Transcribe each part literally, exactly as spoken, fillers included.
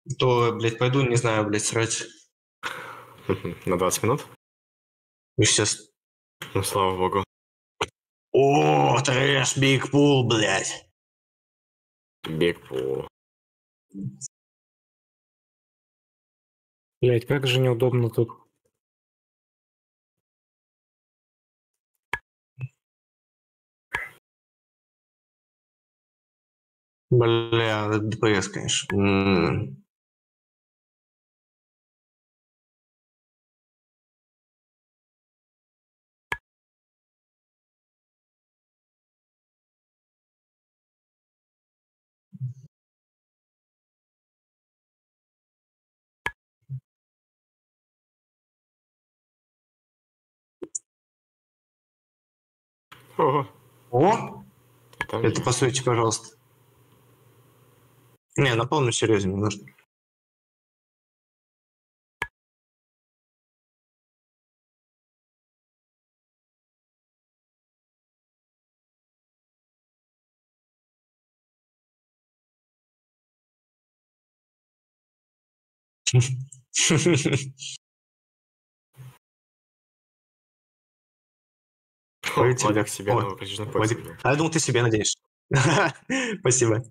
То, блядь, пойду, не знаю, блядь, срать. На двадцать минут? И сейчас. Ну, слава богу. О, трэш, биг пул, блядь. Биг пул. Блядь, как же неудобно тут. Бля, это ДПС, конечно. М-м. Ого. О, Там это есть. посмотрите, пожалуйста. Не, на полном серьезе не нужно. Пойдите, Владик ребят. себе О, новый приличный Владик. пояс. А я думал, ты себе надеешь. Спасибо.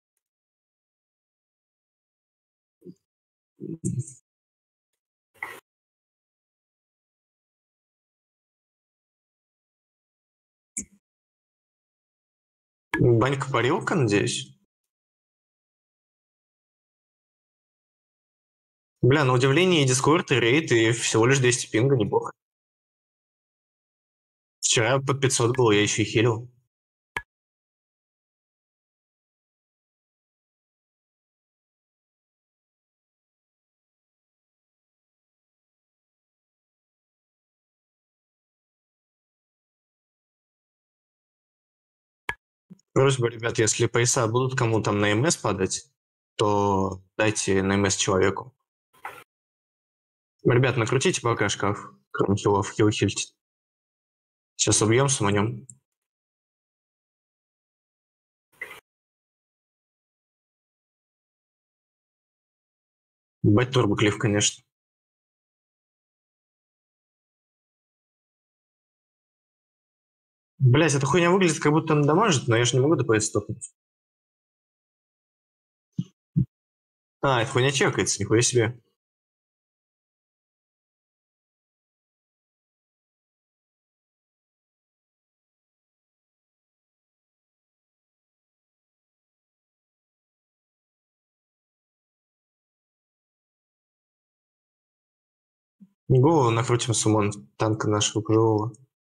Банька парилка, надеюсь? Бля, на удивление и Дискорд, и рейд, и всего лишь двести пинга, неплохо. Вчера под пятьсот было, я еще и хилил. Просьба, ребят, если пояса будут кому там на МС падать, то дайте на МС человеку. Ребят, накрутите пока шкаф, кроме хилов, хил хильте. Сейчас убьем, суманем. Ебать турбоклиф, конечно. Блять, эта хуйня выглядит, как будто она дамажит, но я же не могу ДПС стопнуть. А, эта хуйня чекается, нихуя себе. Голову накрутим сумон танка нашего живого.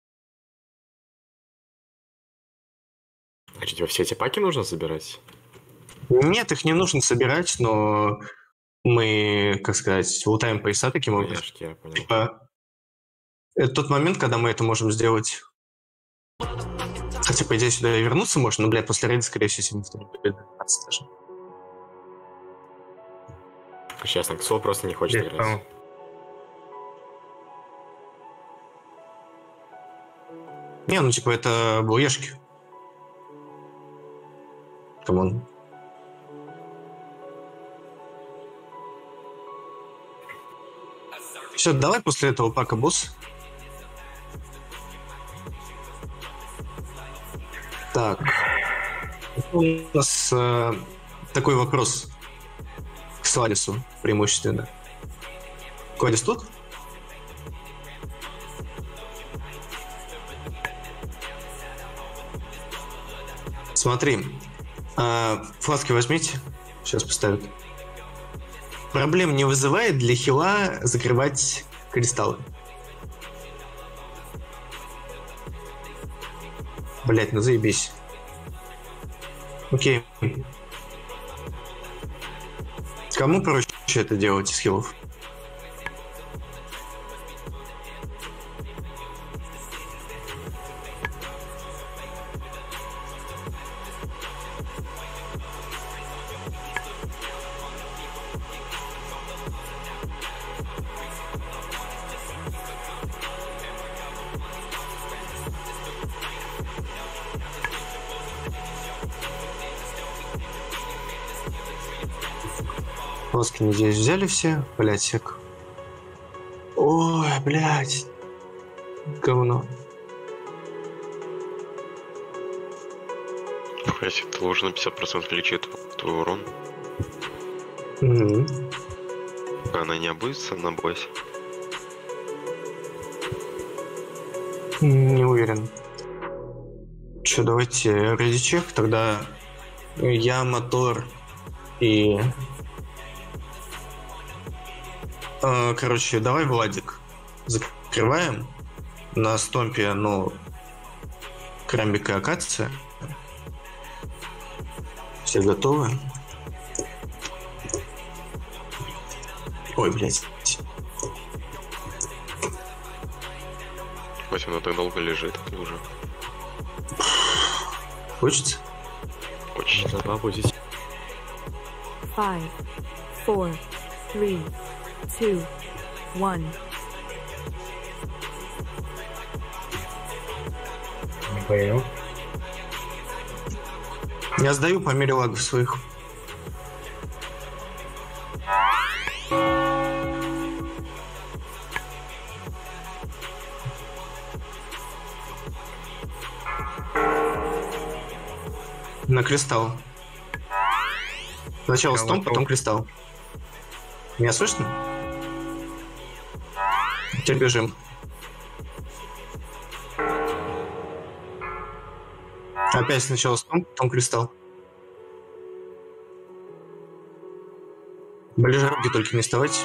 А что, тебе все эти паки нужно забирать? Нет, их не нужно собирать, но мы, как сказать, лутаем пояса таким образом. Конечно, я понял. Типа, это тот момент, когда мы это можем сделать. Хотя, по идее, сюда и вернуться можно, но, блядь, после рейда, скорее всего, сегодня никто не победит даже. Честно, Ксо просто не хочет Блядь, играть. Не, ну, типа, это буешки. Камон. Все, давай после этого пака босс. Так. У нас э, такой вопрос к Сларису преимущественно. Кодис тут? Смотри. Э, фласки возьмите. Сейчас поставят. Проблем не вызывает для хила закрывать кристаллы. Блять, ну заебись. Окей. Кому проще это делать из хилов? Плоски, надеюсь, взяли все? Блять, сек. Ой, блять. Говно. Если ты уже на пятьдесят процентов лечит твой урон. Mm-hmm. Она не обуется на боссе? Не уверен. Че, давайте ради чек, тогда я, мотор и... Э, короче, давай, Владик, закрываем на стомпе, ну, Крамбик и Акация. Все готовы? Ой, блядь. Вася, она так долго лежит уже. Хочется? Очень. Забудете. Five, four, three, two, one. Не понял. Я сдаю по мере лагов своих. На кристалл. Сначала стомп, потом кристалл. Меня слышно? Теперь бежим. Опять сначала стомп, потом кристалл. Ближе руки только не вставайте.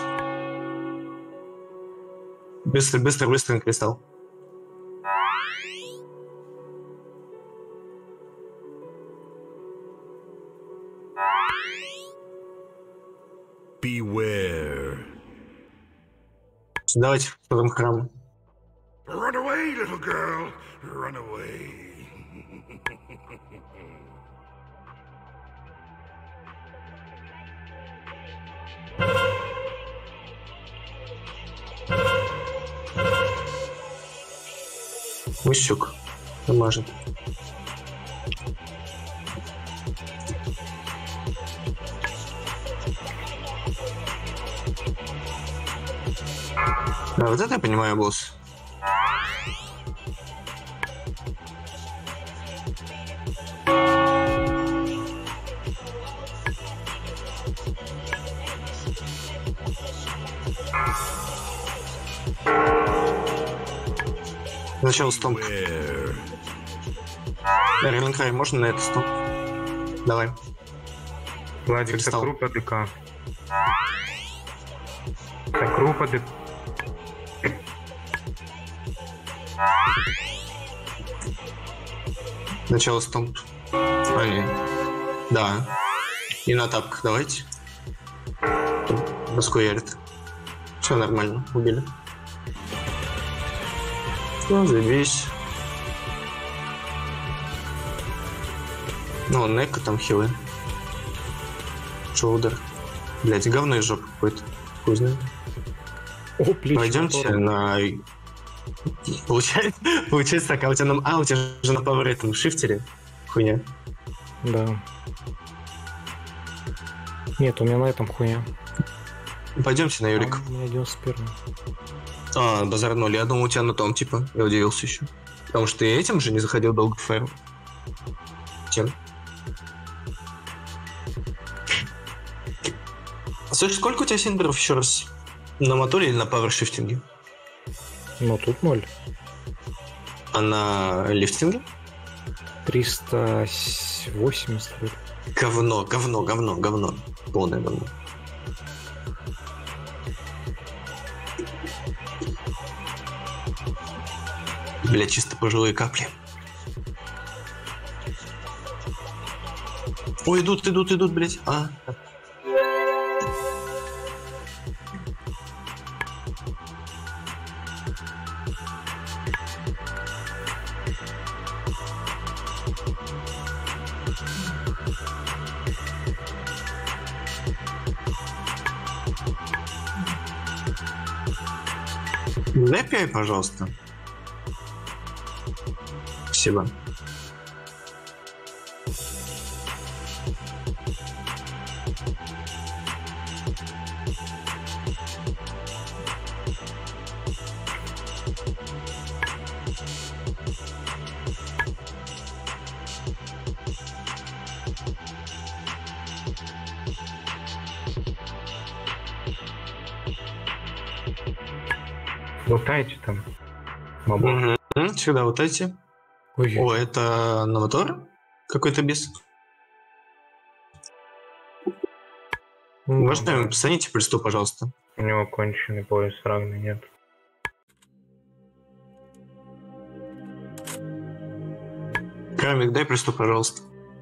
Быстро, быстро, быстро на кристалл. Beware. Давайте в потом храм. Run away, little girl. Run away. Мыщук. Дамажит. А вот это я понимаю, босс. Сначала стомп. Beware. Релинг Рай, можно на это стомп? Давай. Владик, это Кристалл. группа ДК. Это группа ДК. Начало стомп. А, нет. Да. И на тапках давайте. Раскуярит. Все нормально, убили. Ну, заебись. Ну, Нека там хилы. Шоудер. Блять, говно из жопы какой-то. Хуй знает. О, плечи. Пойдемте на... Получается, получается так, а у тебя на... А, у тебя же на пауэр этом шифтере. Хуйня. Да. Нет, у меня на этом хуйня. Пойдемте на Юрик. А, у меня девяносто первый. А, базарнули. Я думал, у тебя на том, типа. Я удивился еще. Потому что ты этим же не заходил долго в файл. Чем? Слушай, сколько у тебя синдеров еще раз? На моторе или на пауэршифтинге? Ну, тут ноль. А на лифтинге? триста восемьдесят. Говно, говно, говно, говно. Полное говно. Бля, чисто пожилые капли. Ой, идут, идут, идут, блядь. А. Напей, пожалуйста. Спасибо. Лутайте там. Мобов. Угу. Сюда вот эти. Ой, О, это Новатор? Какой-то бес. ну, Можно ему постаните приступ, пожалуйста? У него конченый пояс равный нет. Крамик, дай приступ, пожалуйста.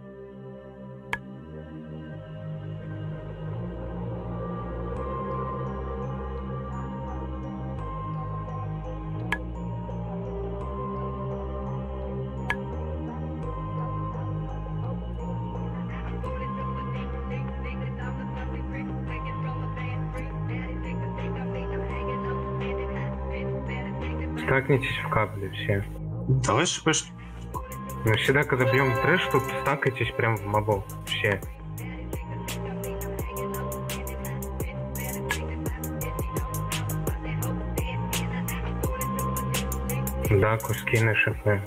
Стакнитесь в капле все. Давай шипэш. Мы всегда, когда бьем трэш, тут стакайтесь прям в мобов. Все. Да, куски на шипы.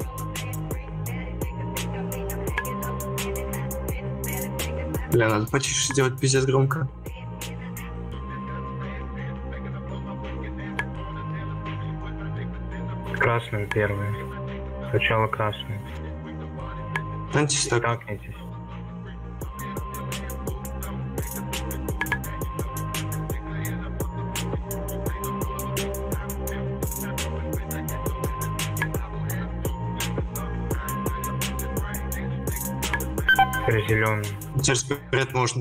Бля, надо потише сделать, пиздец громко. Красную первую. Сначала красную. Антистак. Стакнитесь. Теперь зеленый. Теперь вперед можно.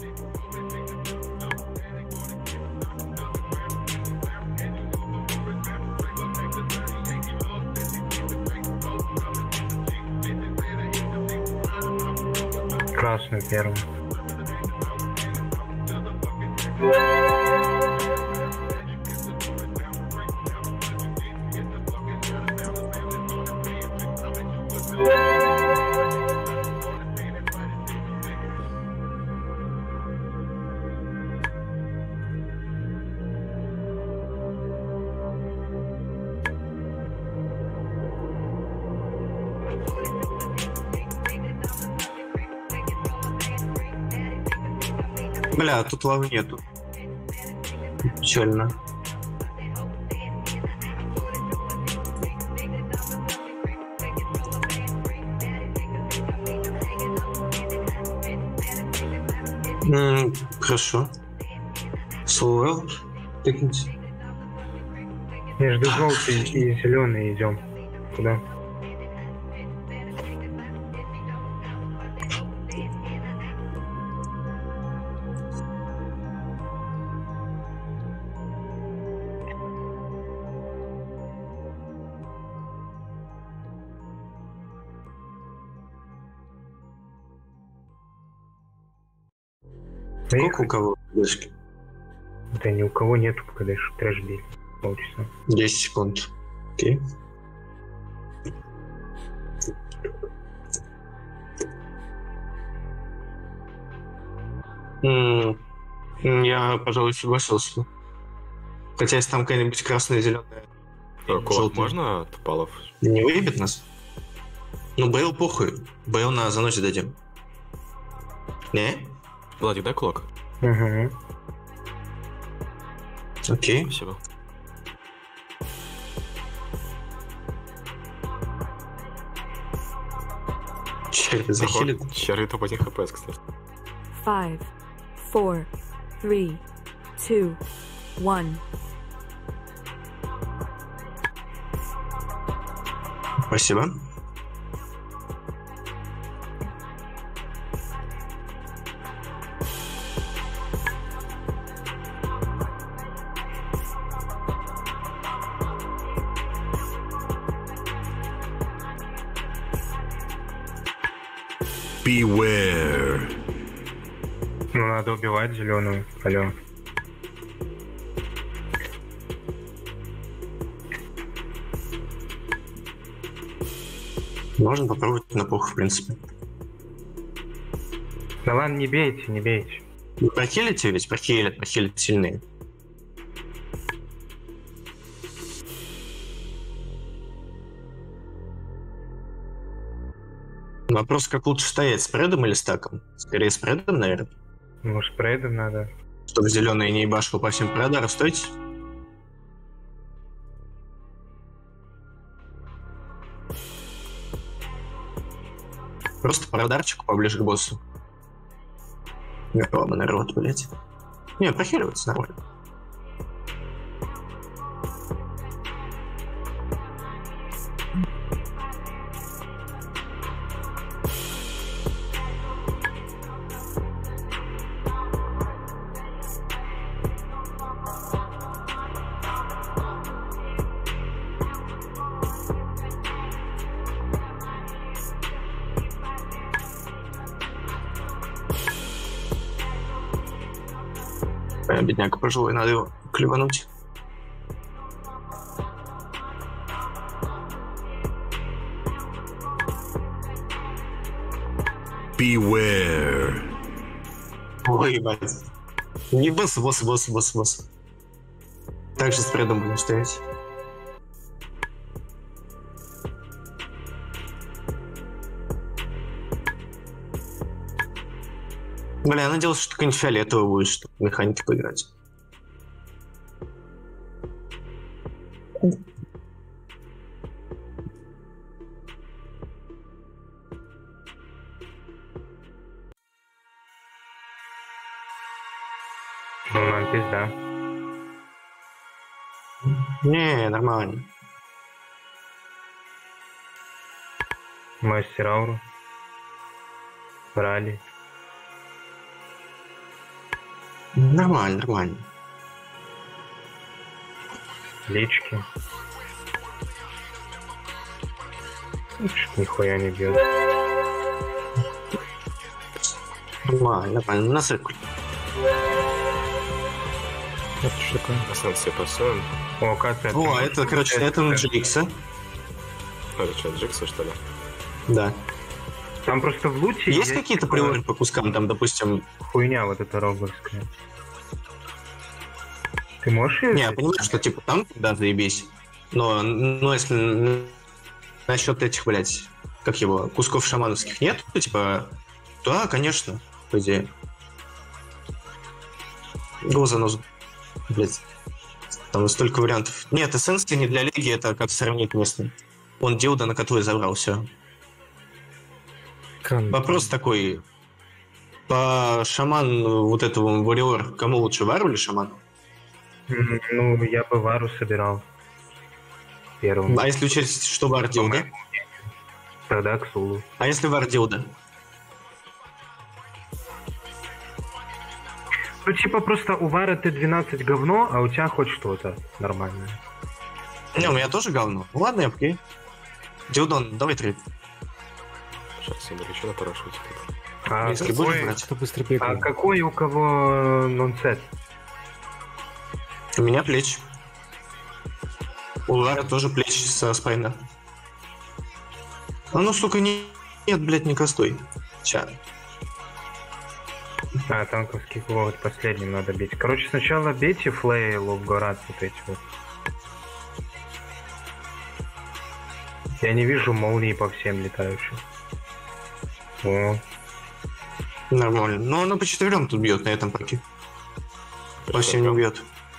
Красную первую. Бля, тут лавы нету. Печально. М, хорошо. Слоу, тыкните. Между желтой и зеленой идем. Куда? Сколько у кого флешки? Да ни у кого нету, когда еще трэш били. Полчаса. десять секунд. Окей. М, Я, пожалуй, согласился. Хотя если там какая-нибудь красная, зеленая, Кулак желтая, можно от палов? не выебет нас? Ну, Бейл похуй. Бейл на заносе дадим. Не? Владик, дай кулак. Угу. Окей. Спасибо. Черт, захилит. Черри топ один хп, кстати. Five, four, three, two, one. Спасибо. Beware. Ну, надо убивать зеленую. Алло. Можно попробовать на похуй, в принципе. Да ладно, не бейте, не бейте. Вы прохилите ведь? Прохилят, прохилят сильные. Вопрос, как лучше стоять, спредом или стаком? Скорее спредом, наверное. Ну, спрейдом надо. Чтобы зеленый не ебашил по всем предарам. Стойте. Просто по радарчику поближе к боссу. Микроба народ, блять. Не, прохиливается нормально. Бедняга пожилой, надо его клевануть. Beware. Ой, ебать. Не босс, босс, босс, босс, босс. Так же с предом будем стоять. Бля, я надеялся, что какой-нибудь фиолетовый будет, чтобы механики поиграть. Ну, нам пизда. Не, нормально. Мастер ауру. Брали. Нормально, нормально. Лички. Чуть нихуя не бьет. Нормально, нормально. На циркуль. Это что такое? Основном все пасуем. О, как это? О, это, короче, это на Джикса. Это что, Джикса, что ли? Да. Там просто в луте Есть какие-то такое приоры по кускам, там, допустим... хуйня вот эта роблокская. Ты можешь её Не, я взять? понимаю, что, типа, там, да, заебись. Но, но если насчет этих, блядь, как его, кусков шамановских нет, то, типа, да, конечно, по идее. Гозанозу. Блядь. Там столько вариантов. Нет, эссенция не для лиги, это как сравнить местным. Он дилда, на которую забрал, все. Кан- Вопрос такой. По шаман вот этого вариор, кому лучше, вару или шаман? М, Ну, я бы вару собирал. Первым. А если учесть, что вар дилда? Тогда Ксулу. А если вар дилда? Ну, типа, просто у Вара ты двенадцать говно, а у тебя хоть что-то нормальное. Не, у меня тоже говно. Ну ладно, окей. Дилдон, давай три. Сейчас я еще на парашюте. А, Если какой, будешь брать. Кто быстро а бегает? какой у кого нонсет? У меня плеч. У Лара тоже плеч со спайна. А ну, сука, не... нет, блядь, не костой. Ча. А, танковский вот последним надо бить. Короче, сначала бейте Флей, Ловгород, вот эти вот. Я не вижу молнии по всем летающим. О, Нормально. Но оно по четверем тут бьет на этом паке. По всем не бьет.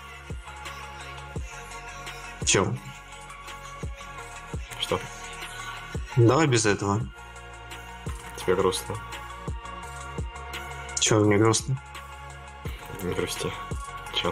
Че? Что? Давай без этого. Тебе грустно? Че, мне грустно? Не грусти. Чел.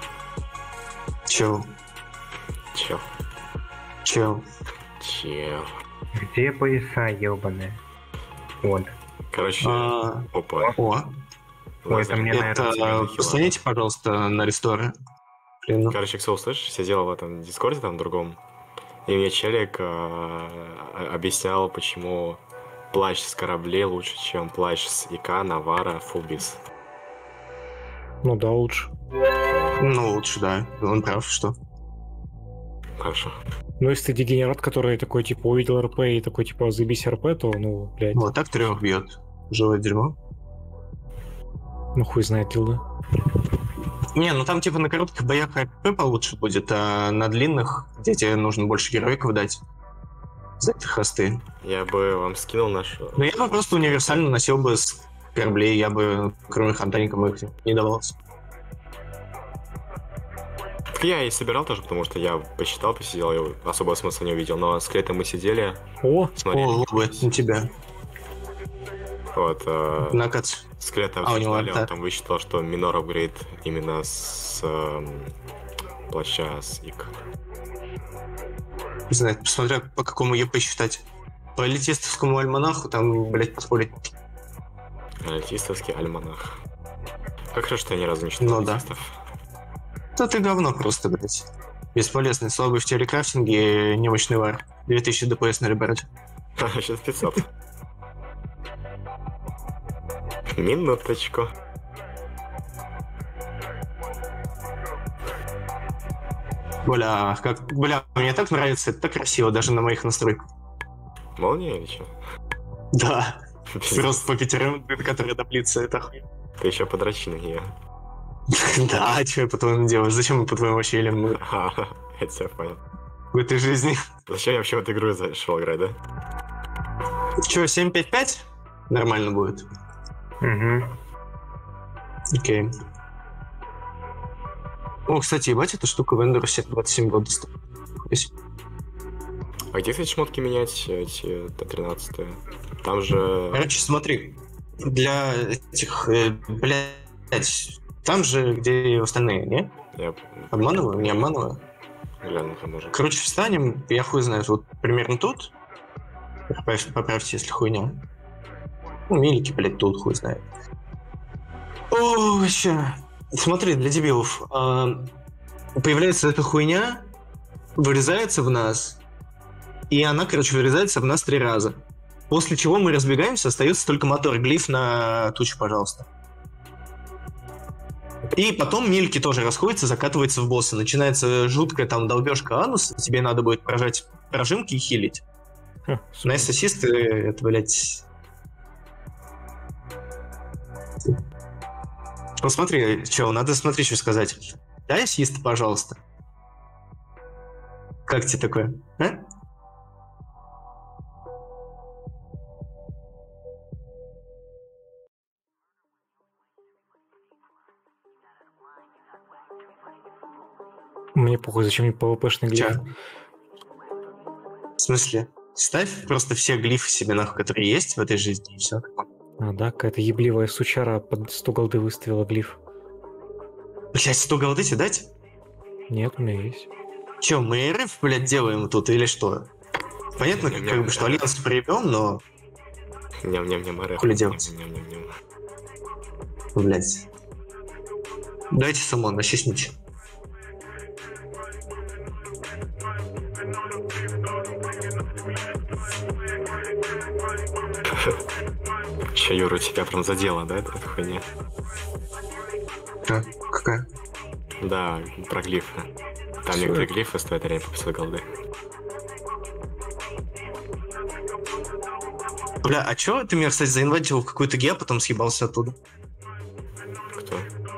Чел. Чел. Чел. Чел. где пояса ебаные? Вот. Короче, А, опа. О, Ой, это мне, это наверное, посмотрите, пожалуйста, на ресторы. Блин, ну. Короче, Ксул, слышишь, сидел в этом дискорде там другом, и мне челик а, объяснял, почему плащ с кораблей лучше, чем плащ с ИК, Навара, Фулбис. Ну да, лучше. Ну, лучше, да. Он прав, что. Хорошо. Ну, если ты дегенерат, который такой, типа, увидел РП и такой, типа, заебись РП, то, ну, блядь, Вот так трех бьет. Живое дерьмо. ну хуй знает, Лилда. Не, ну там типа на коротких боях РП получше будет, а на длинных, где тебе нужно больше героиков дать за эти хосты. Я бы вам скинул нашу... Но я бы просто универсально носил бы с кораблей, я бы, кроме хантаника, их не давался. Так я и собирал тоже, потому что я посчитал, посидел, я особого смысла не увидел, но с Клейтом мы сидели, О, смотрели. О, лобы, на тебя. Вот. Э, Накац. Скелета А, у него обсуждали, он альта. там высчитал, что минор апгрейд именно с э, плаща с ик. Не знаю, посмотря по какому ЕП считать. По элитистовскому альманаху там, блядь, подходит. Альтистовский альманах. Как хорошо, что я ни разу не читал Ну да. альтистов. Да ты говно просто, блядь. Бесполезный, слабый в телекрафтинге, немощный вар. две тысячи ДПС на ребят. Сейчас пятьсот. Минуточку. Бля, как, бля, мне так нравится, это так красиво, даже на моих настройках. Молния или что? Да, просто по пятерым, которые доплится, это хуйня. Ты еще подрочи на нее. Да, а что я по-твоему делаю? Зачем мы по-твоему вообще елем мы Ага, я тебя понял. в этой жизни? Зачем я вообще в эту игру зашел играть, да? Че, семь пять пять? Нормально будет. Угу. Окей. О, кстати, ебать, эта штука в Эндерусе двадцать семь год доступна. Здесь. А где, кстати, шмотки менять, эти Т тринадцать? Там же... Короче, смотри, для этих, э, блядь, там же, где и остальные, не? Я Обманываю? Не обманываю? гляну, там уже. Короче, встанем, я хуй знает, вот примерно тут. Поправь- Поправьте, если хуйня. Ну, милики, блядь, тут хуй знает. О, вообще. Смотри, для дебилов. а, Появляется эта хуйня, вырезается в нас, и она, короче, вырезается в нас три раза. После чего мы разбегаемся, остается только мотор. Глиф на тучу, пожалуйста. И потом мильки тоже расходятся, закатываются в босса. Начинается жуткая там долбежка ануса, тебе надо будет прожать прожимки и хилить. Ха, Найс ассисты, это, блядь... Ну смотри, чел, надо смотри, что сказать. Дай ассист, пожалуйста. Как тебе такое, а? Мне похуй, зачем мне пэ вэ пэ-шный глиф? Чё? В смысле? Ставь просто все глифы себе, нахуй, которые есть в этой жизни, и все. А, да, какая-то ебливая сучара под сто голды выставила глиф. Блять, сто голды тебе дать? Нет, у меня есть. Че, мы РФ, блядь, делаем тут или что? Понятно, как, как бы, что Альянс проебем, но, Ням-ням-ням, РФ. Хули делать? Ням-ням-ням. блядь. Дайте самон, насисните. Че, Юра, тебя прям задело, да, эта хуйня? Да, какая? Да, про глифы. Там Всё некоторые это. глифы стоят реально по пятьсот голды. Бля, а чё ты меня, кстати, заинвайтил в какую-то ге, а потом съебался оттуда? Кто?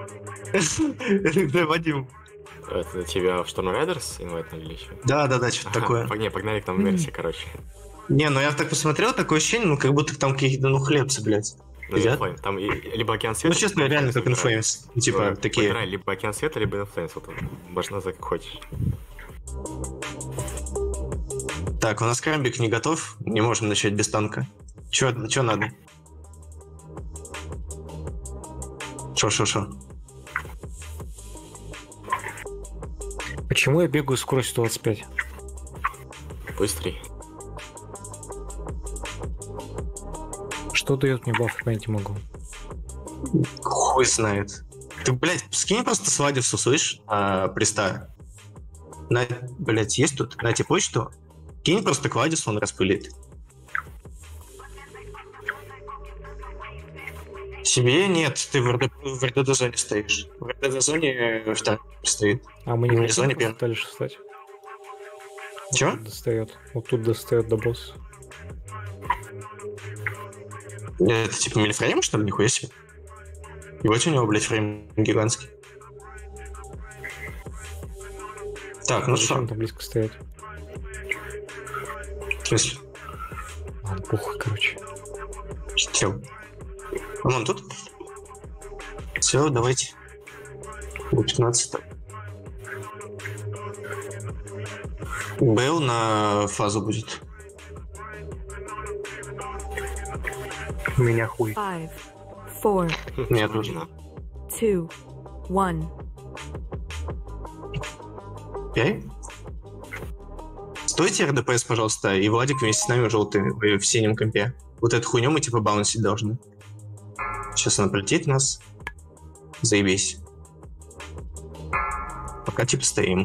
Да, Вадим. Это тебя в Storm Riders инвайтнули или еще? Да-да-да, что-то такое. Не, погнали к нам в Мерсе, короче. Не, ну я так посмотрел, такое ощущение, ну как будто там какие-то, ну, хлебцы, блядь. Ну, Сидят? Inflame. Там и- либо Океан Света... Ну, честно, реально как Inflames. Типа, Ну, такие... выбирай либо Океан Света, либо Inflames. Вот можно назвать как хочешь. Так, у нас крамбик не готов, не можем начать без танка. Чё, чё надо? Шо-шо-шо. Почему я бегаю скоростью двадцать пять? Быстрей. Что дает мне баф, понять не могу. Хуй знает. Ты, блядь, скинь просто свадевсу, слышь, а, приста. На, блядь, есть тут? На тебе почту. Кинь просто квадис, он распылит. Себе нет, ты в РД в РДД-зоне стоишь. В РДД-зоне второй стоит. А мы не Ну, не можем зоне просто первый. дальше встать. Вот Чё? тут достает. Вот тут достает до босса. Это типа милифрейм, что ли? Нихуя себе. Ебать у него, блядь, фрейм гигантский. Так, ну Зачем что? там близко стоять? В смысле? Ладно, похуй, короче. Чё? Вон тут? Все, давайте. До пятнадцать. Бэл на фазу будет. У меня хуй. Five, four, Нет, Нужно. two, one. Окей. Стойте, эр дэ пэ эс, пожалуйста, и Владик вместе с нами желтый в в синем компе. Вот эту хуйню мы типа баунсить должны. Сейчас она прилетит у нас. Заебись. Пока типа стоим.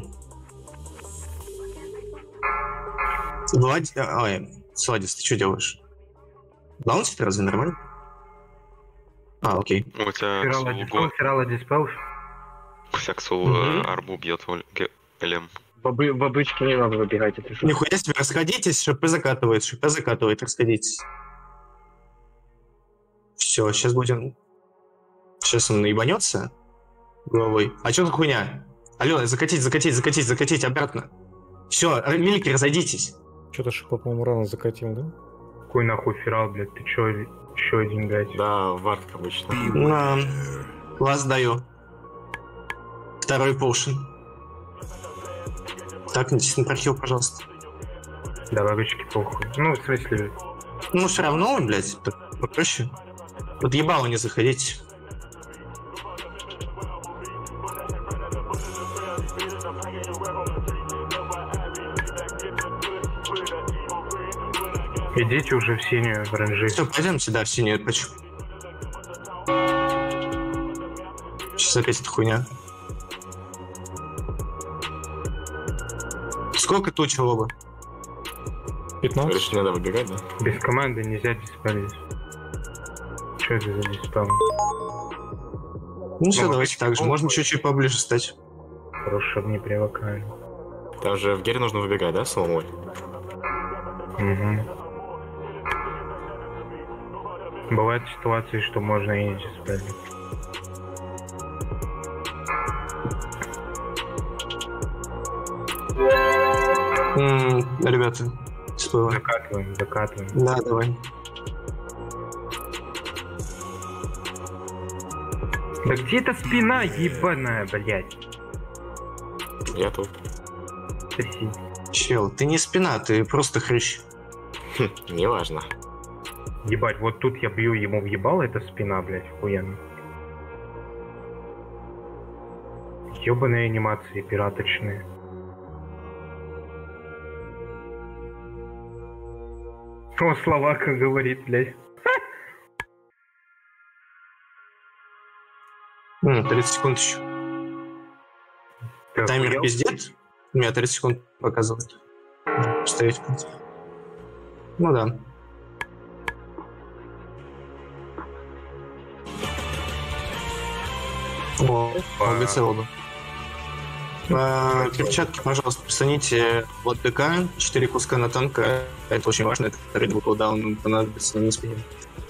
Влад... Ой, Сладис, ты что делаешь? Баунсит разве нормально? А, окей. У тебя Фирала диспел, Фирала диспел. Ксяксул Мгм. арбу бьет Элем. Бобы, бабычки не надо выбегать, это что? Нихуя себе, расходитесь, ШП закатывает, ШП закатывает, расходитесь. Все, сейчас будем... Сейчас он наебанется головой. А что за хуйня? Алло, закатить, закатить, закатить, закатить обратно. Все, милики, разойдитесь. Что-то Шипа, по-моему, рано закатил, да? Какой нахуй Фирал, блядь, ты чё, еще один, блядь? Да, вард как обычно. На, вас даю. Второй поушен. Так, натисни прохил, пожалуйста. Да, бабочки похуй. Ну, в смысле, Ну, все равно, блядь, так попроще. Под ебало не заходите. идите уже в синюю в ранжи. Все, пойдемте, да, в синюю точку. Сейчас опять эта хуйня. Сколько туч лоба? пятнадцать. Говоришь, не надо выбегать, да? Без команды нельзя диспелить. Что это за диспел? Ну все, Ну, давайте так же. ну, Можно чуть-чуть поближе стать. Хорошо, чтобы не привыкали. Там же в гере нужно выбегать, да, самому? Угу. Бывают ситуации, что можно и не диспелить. М, Ребята, спбыло. Закатываем, закатываем. Да, давай. Да где эта спина ебаная, блядь? Я тут. Соси. Чел, ты не спина, ты просто хрыщ. Хм, неважно. Ебать, вот тут я бью ему въебало, это спина, блядь, охуенно. Ёбаные анимации пираточные. О, Словака говорит, блядь. М, тридцать секунд еще. Ты Таймер охуел? пиздец? У меня тридцать секунд показывает. Можно поставить, в принципе. Ну да. О, Опа. ОГЦ оба. А, перчатки, пожалуйста, присоедините от ДК, четыре куска на танка. Это очень важно, это Red Bull кулдаун понадобится на спине.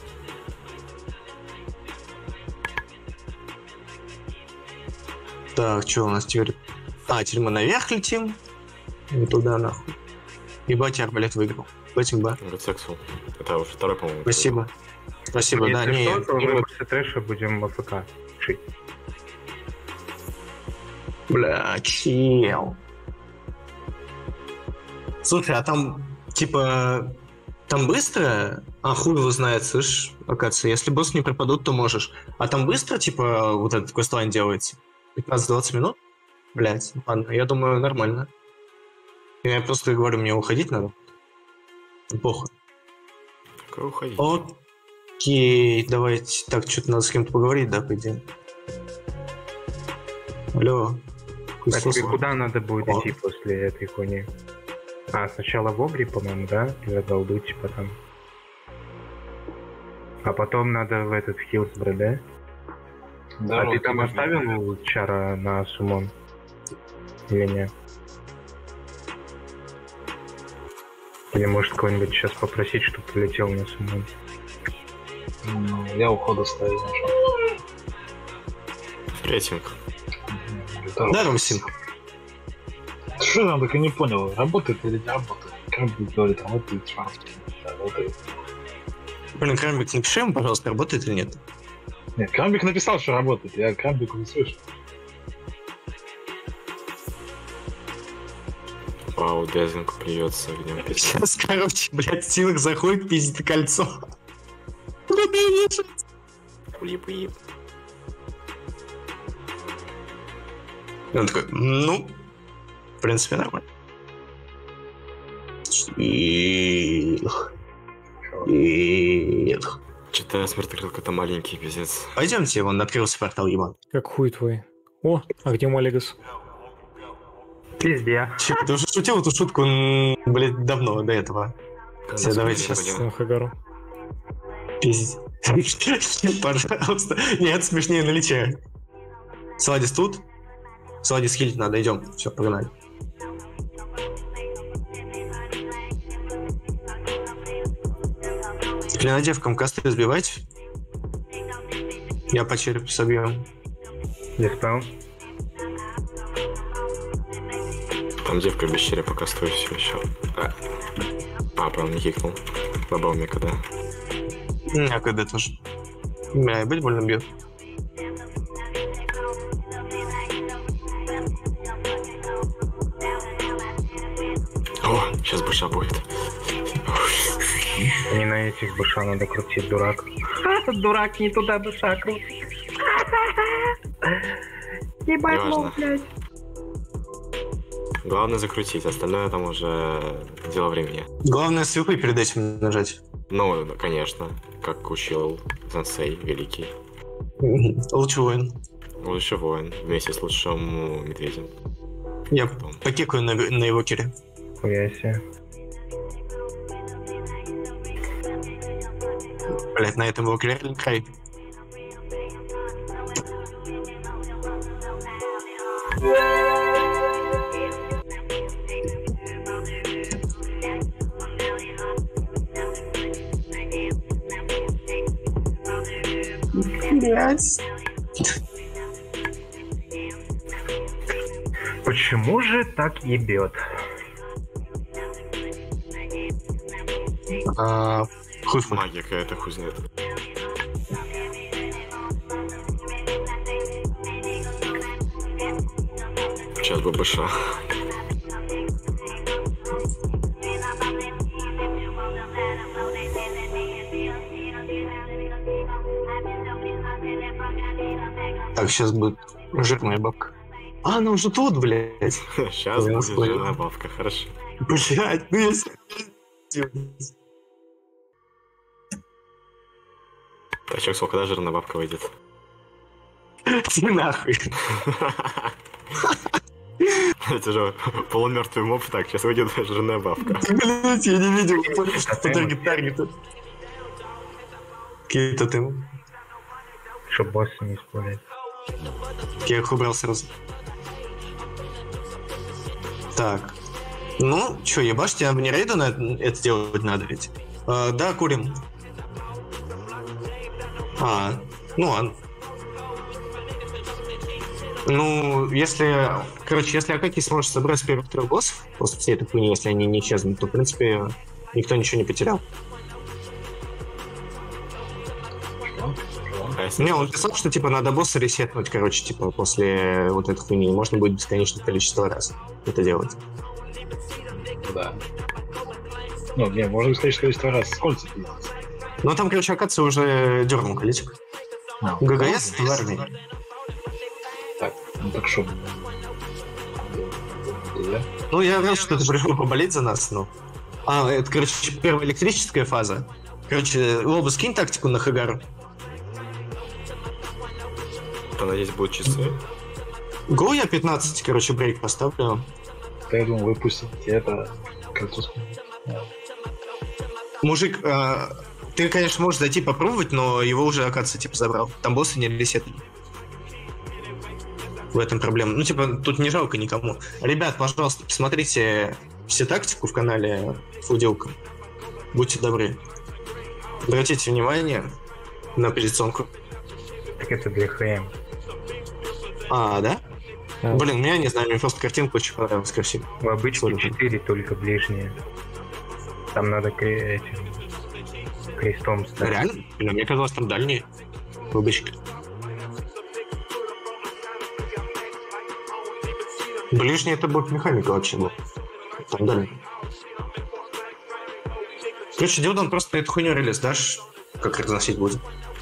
Так, что у нас теперь? А, теперь мы наверх летим. И туда нахуй. Ебать, арбалет выиграл. Спасибо. Говорит, сексу. Это уже второй, по-моему. Спасибо. Спасибо, да, Если не, что, то не мы мы- после трэша будем в АФК шить. Бля, чел. Слушай, а там, типа, там быстро? А хуй его знает, слышь, оказывается, если боссы не пропадут, то можешь. А там быстро, типа, вот этот квестлайн делается? пятнадцать-двадцать минут? Блять, ладно, я думаю, нормально. Я просто говорю, мне уходить надо. Похуй. Какой уходить? Окей, давайте. Так, что-то надо с кем-то поговорить, да, по идее. Алло. А тебе Слушай. куда надо будет О. идти после этой хуйни? А, сначала в Огри, по-моему, да? Или голду, типа там. А потом надо в этот Хилсбро, да? Да, а вот ты там можно. оставил чара на суммон? Или нет? Или может кого-нибудь сейчас попросить, чтобы прилетел на суммон? М, Я ухода ставил. Рейтинг. Да, Ромсин. Что я так и не понял, работает или не работает? Как бы говорит, работает транспорт. Работает. Блин, Крамбик, напиши ему, пожалуйста, работает или нет. Нет, Крамбик написал, что работает, я Крамбику не слышу. Вау, Дезинг плюется огнем. Сейчас, короче, блядь, Стилок заходит, пиздит кольцо. Блядь, Уип-уип. И он такой, ну, в принципе, нормально. Их. Их. Что-то смертокрыл какой-то маленький, пиздец. Пойдемте, вон открылся портал, ебан. Как хуй твой. О, а где Малигас? Пизде. Че, ты уже шутил эту шутку, м, блядь, давно, до этого. Все, давайте сейчас. С Хагару. Пиздец. Пожалуйста. Нет, смешнее наличие. Сладис тут? Сладис хилить надо, идем. Все, погнали. Клинодевкам косты сбивать. Я по черепу собью. Диспел. Там девка без черепа кастует все еще. А, а правда, не хикнул. Баба у меня когда. А когда тоже. Бля, быть больно бьет. О, сейчас быша будет. Не на этих быша надо крутить, дурак. Дурак, не туда быша крутит. Ебать, лол, блядь. Главное закрутить, остальное там уже дело времени. Главное свипы перед этим нажать. Ну, конечно, как учил Сенсей великий. Лучший воин. Лучший воин вместе с лучшим медведем. Я Потом. покекаю на, на его кире. Хуя себе. Блять, на этом его кире край. Блять. Почему же так ебет? А, хуй в Магия какая-то, хуй знает. Сейчас бы быша. Так, сейчас будет жирная бабка. А, она уже тут, блядь. Сейчас Я будет понял. жирная бабка, хорошо. Блядь, ну если... Так, Чоксол, когда жирная бабка выйдет? Ты нахуй. Это же полумертвый моб, так, сейчас выйдет жирная бабка. Блядь, я не видел. Что таргет таргет. Какие-то ты... Чтоб босса не исполнять. Я их убрал сразу. Так. Ну, чё, ебашь, тебе не рейда на это делать надо ведь? А, да, курим. А, ну ладно. Ну, если... Короче, если Акаки сможет собрать первых трех боссов, после всей этой хуйни, если они не исчезнут, то, в принципе, никто ничего не потерял. А если Не, он писал, что, типа, надо босса ресетнуть, короче, типа, после вот этой хуйни. Можно будет бесконечное количество раз это делать. Да. Ну, не, можно сказать, количество раз. Сколько пиздец? Ну, там, короче, Акация уже дернул колечко. А, ГГС в армии. Так, ну так что? Да. Ну, я рад, что ты пришел поболеть за нас, ну. А, это, короче, первая электрическая фаза. Короче, Лоба, скинь тактику на Хагару. надеюсь, будут часы? Го я пятнадцать, короче, брейк поставлю. Я думал, выпустите это картошку. Мужик, э, ты, конечно, можешь зайти попробовать, но его уже, оказывается, типа, забрал. Там боссы не ресетали. В этом проблема. Ну, типа, тут не жалко никому. Ребят, пожалуйста, посмотрите все тактику в канале Фудилка. Будьте добры. Обратите внимание на позиционку. Так это для ХМ. А, да? А. Блин, меня не знаю, мне просто картинка очень понравилась, красиво. В обычном Сорок. четыре только ближние. Там надо кре- этим крестом ставить. Реально? Блин, мне казалось, там дальние. В обычке. Ближний это будет механика вообще был. Там дальний. Короче, Дилдан просто эту хуйню релиз дашь. как разносить будем.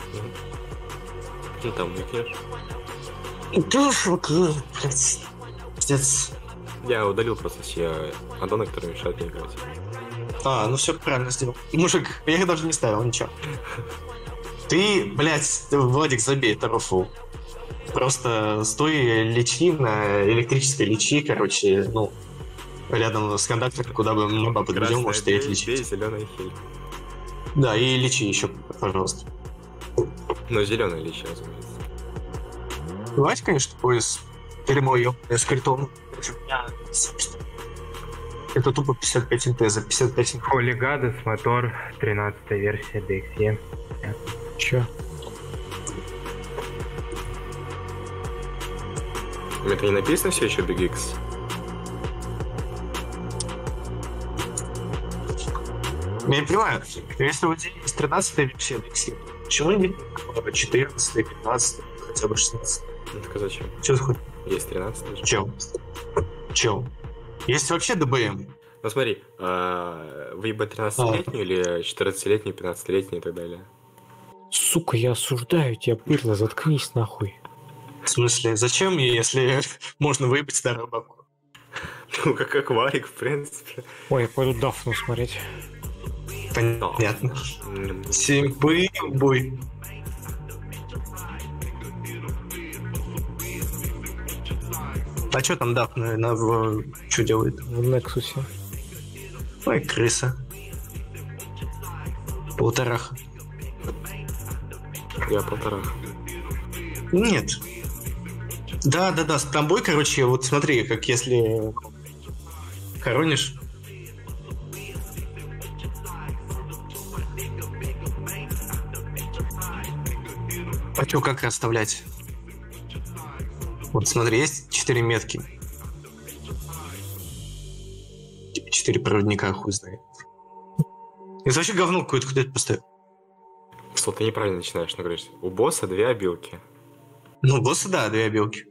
Ну там никнешь. Да, окей, блядь. Пиздец. Я удалил просто все аддоны, которые мешают мне играть. А, ну все правильно сделал. Мужик, я их даже не ставил, ничего. Ты, блядь, ты, Владик, забей, это рофл. Просто стой, лечи на электрической лечи, короче, ну, рядом с кондуктором, куда бы моба подведем, может стоять лечить. Зеленый хиль. Да, и лечи еще, пожалуйста. Но зеленый лечи, разумеется. Давайте, конечно, пояс перемою с критом. Это тупо пятьдесят пять эн тэ за пятьдесят пять эн тэ. Holy Goddess, мотор, тринадцатая версия ди экс и. Чё? Это не написано все еще Big X? Я не понимаю, если вот здесь тринадцатая версия ди экс и, почему не четырнадцатая, пятнадцатая, хотя бы шестнадцатая? Ну так а зачем? Че хоть? Есть тринадцатый же. Чел. Чел. Есть вообще дэ бэ эм. Ну смотри, а, выебать тринадцатилетнюю или четырнадцатилетнюю, пятнадцатилетнюю и так далее? Сука, я осуждаю тебя, быдло, заткнись нахуй. В смысле, зачем, если можно выебать старую бабку? Ну как акварик, в принципе. Ой, я пойду Дафну смотреть. Понятно. М, Симпы бой. А что там Дафна на в... что делает? В Нексусе. Ой, крыса. Полтораха. Я полтора. Нет. Да, да, да, с тобой, короче, вот смотри, как если хоронишь. А что, как расставлять? Вот смотри, есть четыре метки. Четыре проводника, хуй знает. Это вообще говно какое-то, куда это поставил? Что ты неправильно начинаешь говорить. У босса две обилки. Ну, босса, да, две обилки.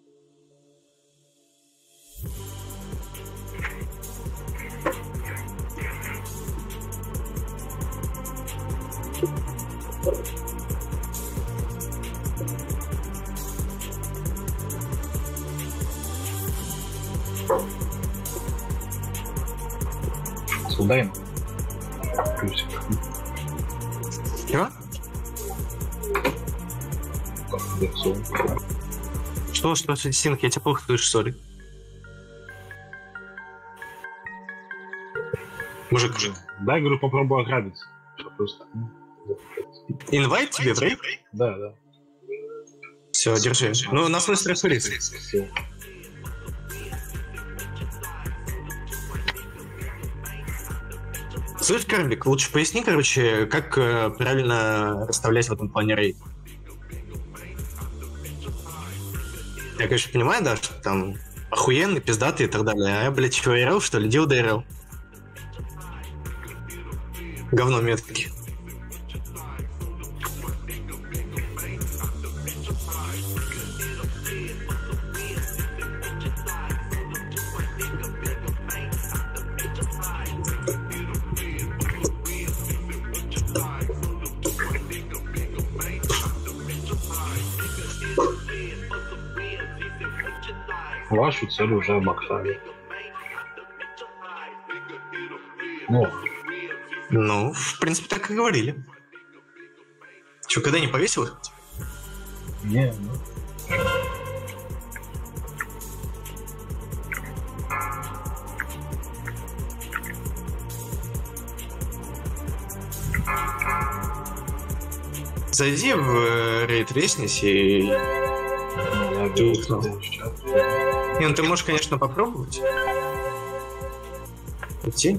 Судаем. Плюсик. Чего? Что, что, Синк, я тебя плохо слышу, сори. Мужик, мужик. Дай, говорю, попробую ограбить. Просто. Инвайт тебе, брейк? Да, да. Все, держи. Ну, на свой стресс улицы. Все. Слышь, Карлик, лучше поясни, короче, как э, правильно расставлять в этом плане рейд. Я, конечно, понимаю, да, что там охуенный, пиздатый и так далее. А я, блядь, чего, эр эл, что ли? Дил эр эл. Говно метки. Вашу цель уже обокрали. Ну, Ну, в принципе, так и говорили. Че, когда не повесил их? не, ну. Зайди в э, рейд ресниси и... Я Ты беру узнал. следующий чат. Не, ну ты можешь, конечно, попробовать. Идти.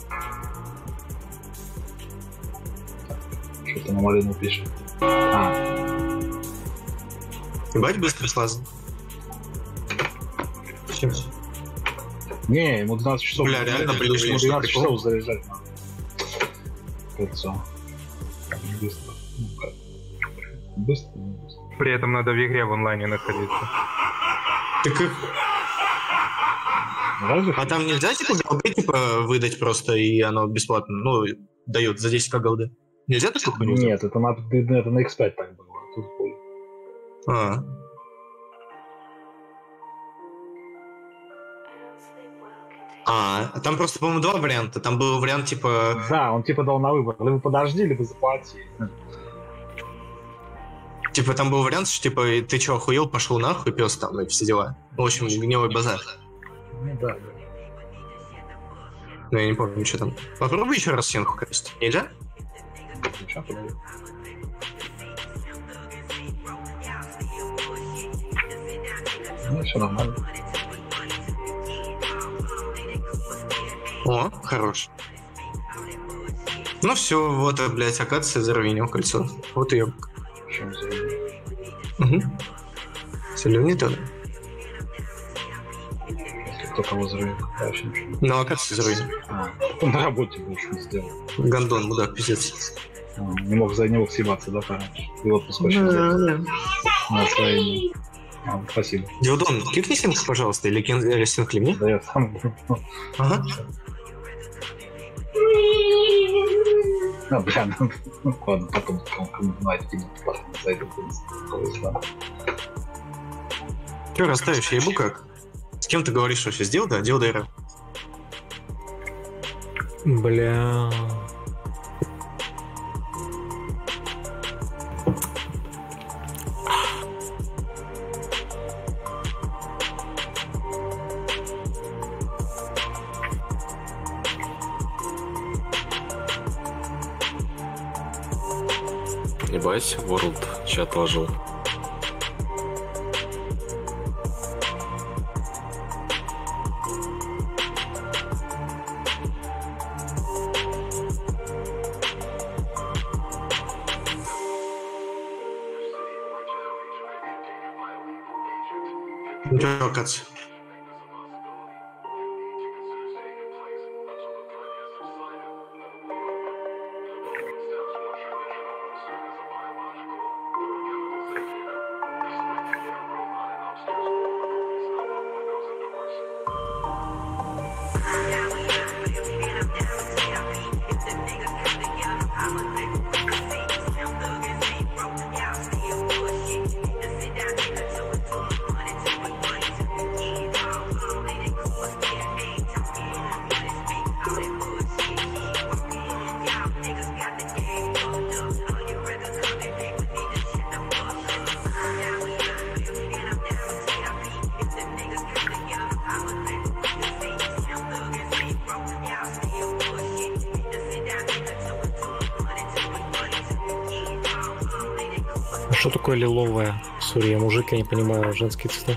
Что-то на малину пишет. А, Ебать быстро слазал. Зачем? не, ему двенадцать часов. Бля, реально, блин, ему что двенадцать прикол? часов заряжать надо. Кольцо. Быстро. Ну как? Быстро, не быстро. При этом надо в игре в онлайне находиться. Так как... Разве А там нельзя, типа, голды, типа, выдать просто, и оно бесплатно, ну, дают за десять ка голды? Нельзя такую хуйню? Нет, это на, это на икс пять так было. Тут хуй. А. А, там просто, по-моему, два варианта. Там был вариант, типа... Да, он типа дал на выбор. Либо подожди, либо заплати. Типа там был вариант, что типа ты чё, охуел, пошел нахуй, пес там, и все дела. В общем, гнилой базар. Ну да, да. Ну, я не помню, что там. Попробуй еще раз стенку красить. Нельзя? Сейчас, подожди. Ну, все нормально. О, хорош. Ну все, вот, блядь, акация заравнил кольцо. Вот ее. Почему заявил? Угу. Зеленый тоже. Если кто кого заявил, вообще ничего. Ну, акация заравнил. А, он на работе больше не сделал. Гондон, мудак, пиздец. А, не мог за не мог съебаться, да, пораньше. И вот поскочил. Да, да. На своей. А, спасибо. Дилдон, кликни стенку, пожалуйста, или кен- стенку мне. Да я сам. Ага. А, бля, ну, ну ладно, потом кому знает, потом зайду. Че расставишь, я ебу как? С кем ты говоришь, что все сделал, да? Делал Дайра. Бля. Ебать, World чат ложил. Ну чё, акация? Что такое лиловая? Сори, я мужик, я не понимаю женские цвета.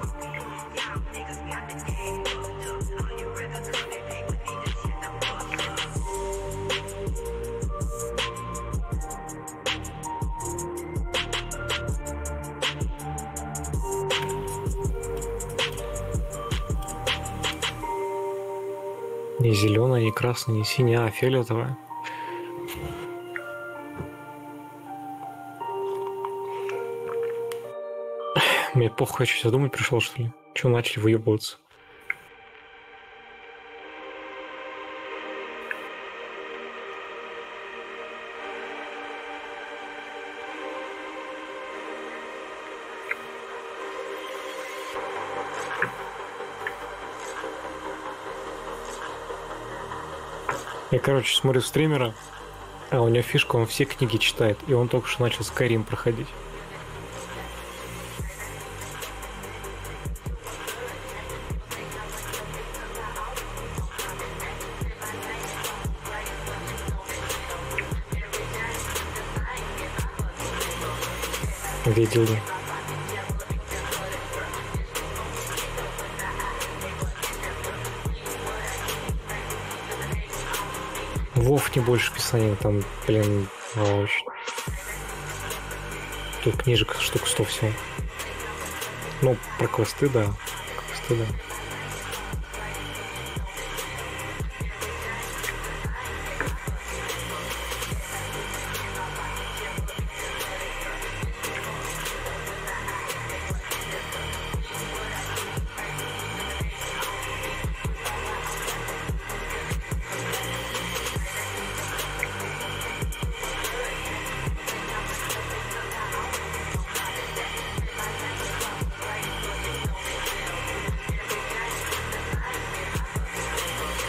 Не зеленая, не красная, не синяя, а фиолетовая. Мне похуй, я что, сейчас думать пришел, что ли? Чего начали выебываться? Я, короче, смотрю стримера, а у него фишка, он все книги читает, и он только что начал Skyrim проходить. Видел ли? Вов не больше писания, там, блин, очень. Тут книжек штук сто всего. Ну, про квесты, да. Квесты, да.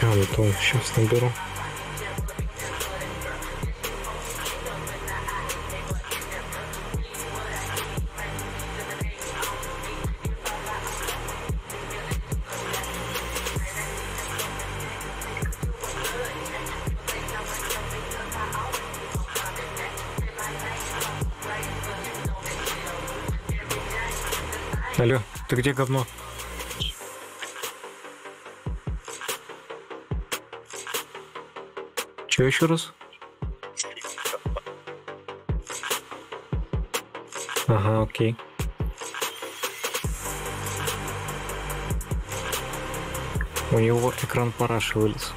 Антон, сейчас наберу. Алло, ты где, говно? Че еще раз? Ага, окей. У него экран параши вылез.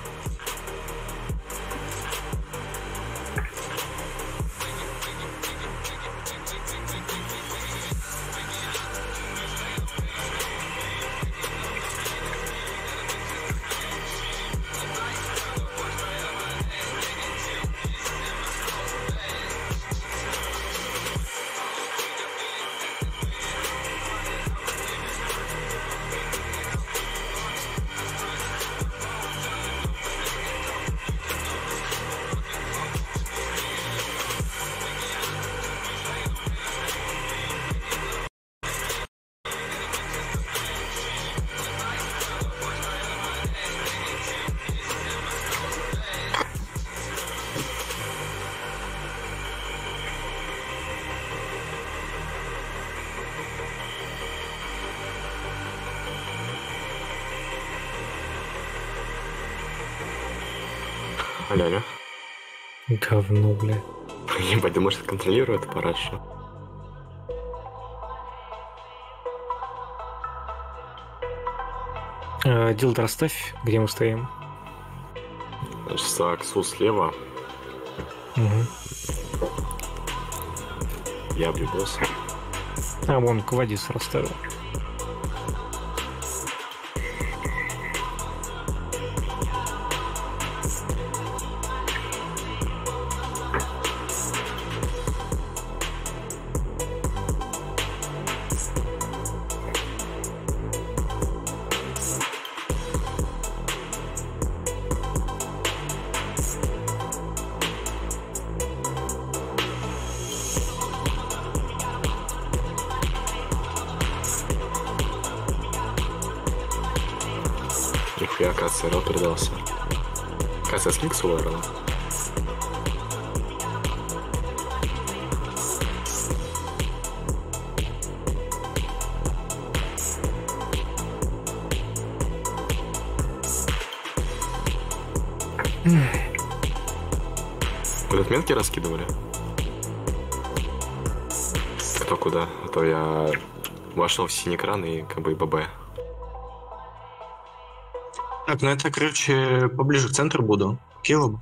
Алло, алло. Говно, бля. Ебать, да может контролирую это парашу? А, Дилд, расставь, где мы стоим. Значит, Аксу слева. Угу. Я облюбился. А, вон, Квадис расставил. Нихуя, оказывается, Эрл передался. Оказывается, скинь Ксулу Эрла. Вы тут метки раскидывали? Кто куда? А то я вошел в синий экран и как бы и ББ. Так, ну это, короче, поближе к центру буду. Киллом.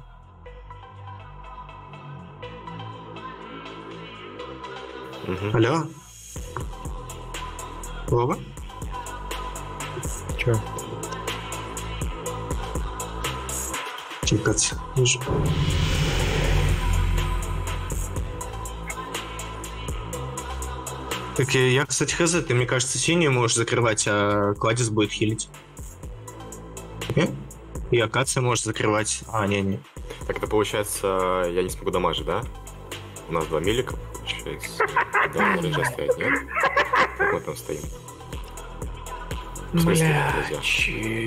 Угу. Алло? Вова? Чё? Чекаться. Вижу. Так, я, кстати, хз, ты, мне кажется, синюю можешь закрывать, а Кладис будет хилить. Э? И акация может закрывать. А, не-не. Так, это получается, я не смогу дамажить, да? У нас два милика, получается. Да, рейнджа стоять, нет? Как мы там стоим? В смысле, Бля, нельзя?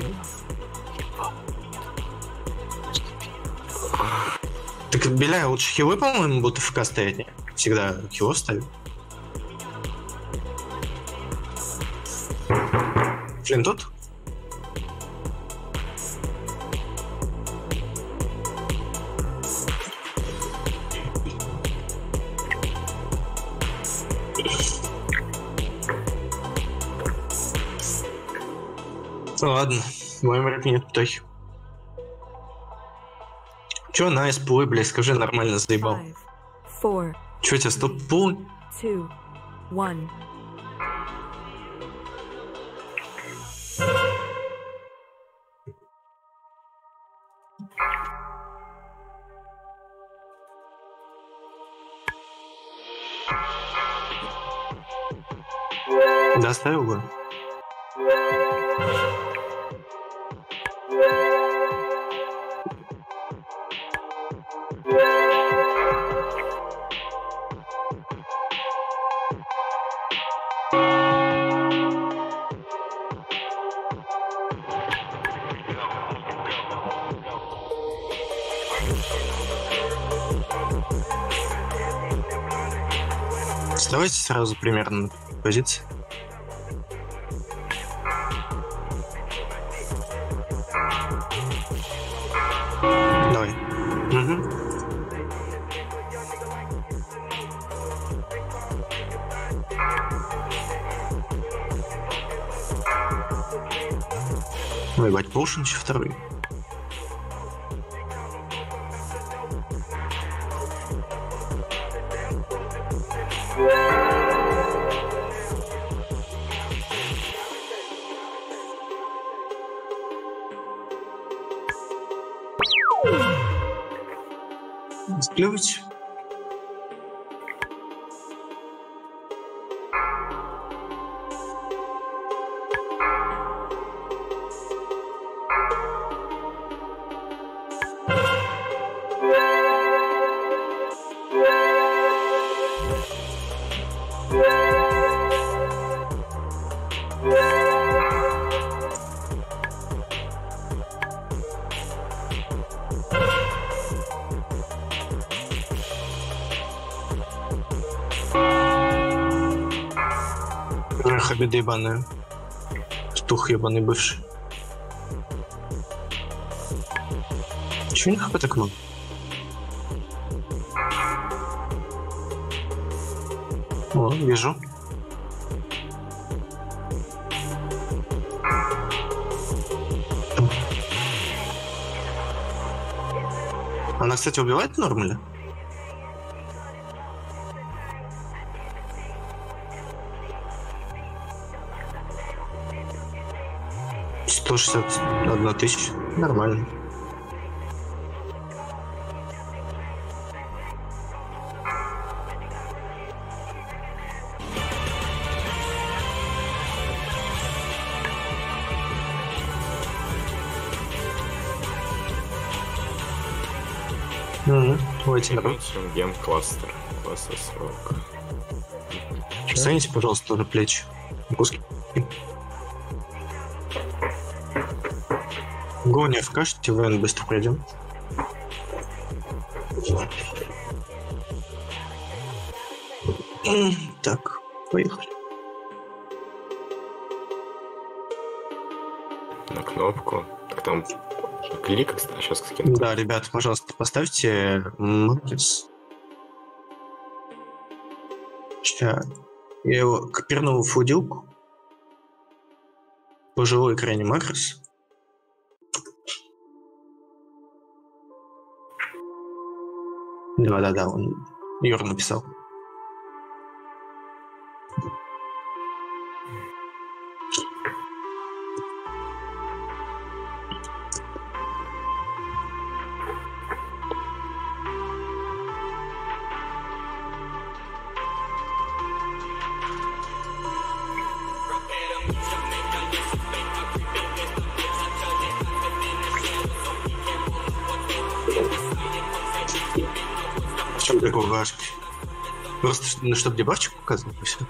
Так, Беляя, лучше хилы, по-моему, будут ФК стоять, не? Всегда хило ставят. Флин тут? Ну ладно, мой мрак нет птахи. Чё, найс, плой, блядь, скажи, нормально заебал. Five, four, Чё, у тебя стоп-пул? two, one. Доставил бы? Вставайте сразу примерно на позиции. Давай. Угу. Ой, бать, Поушен еще второй. Сплевать. Хабида ебаная. Стух ебаный бывший. Чего не хп так много? О, вижу. Она, кстати, убивает нормально? сто шестьдесят одна тысяча. Нормально. Угу. Давайте народ. Гем кластер. Кластер срок. Встаньте, пожалуйста, на плечи. Куски. Гоня, вкажете, ВН быстро пройдем. Так, поехали. На кнопку. Так там клик, сейчас скину. Да, ребят, пожалуйста, поставьте Макрис. Сейчас. Я его копирнул в фудилку. Пожилой крайне Макрис. Да-да-да, он Юр написал. В чем такой важный? Просто, ну, чтобы дебафчик показывать, и все.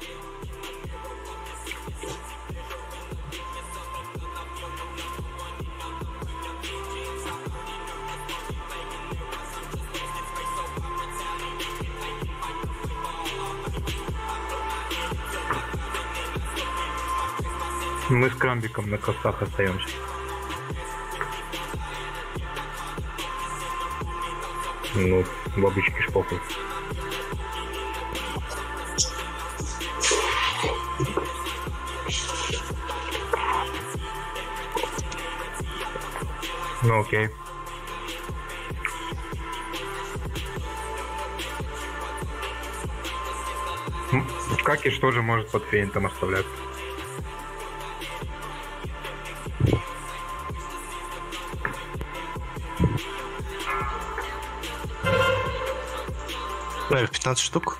Мы с Крамбиком на костах остаемся. Ну, бабочки шпокой. Ну, окей. Какиш тоже может под фейнтом оставляться. Наверное, пятнадцать штук.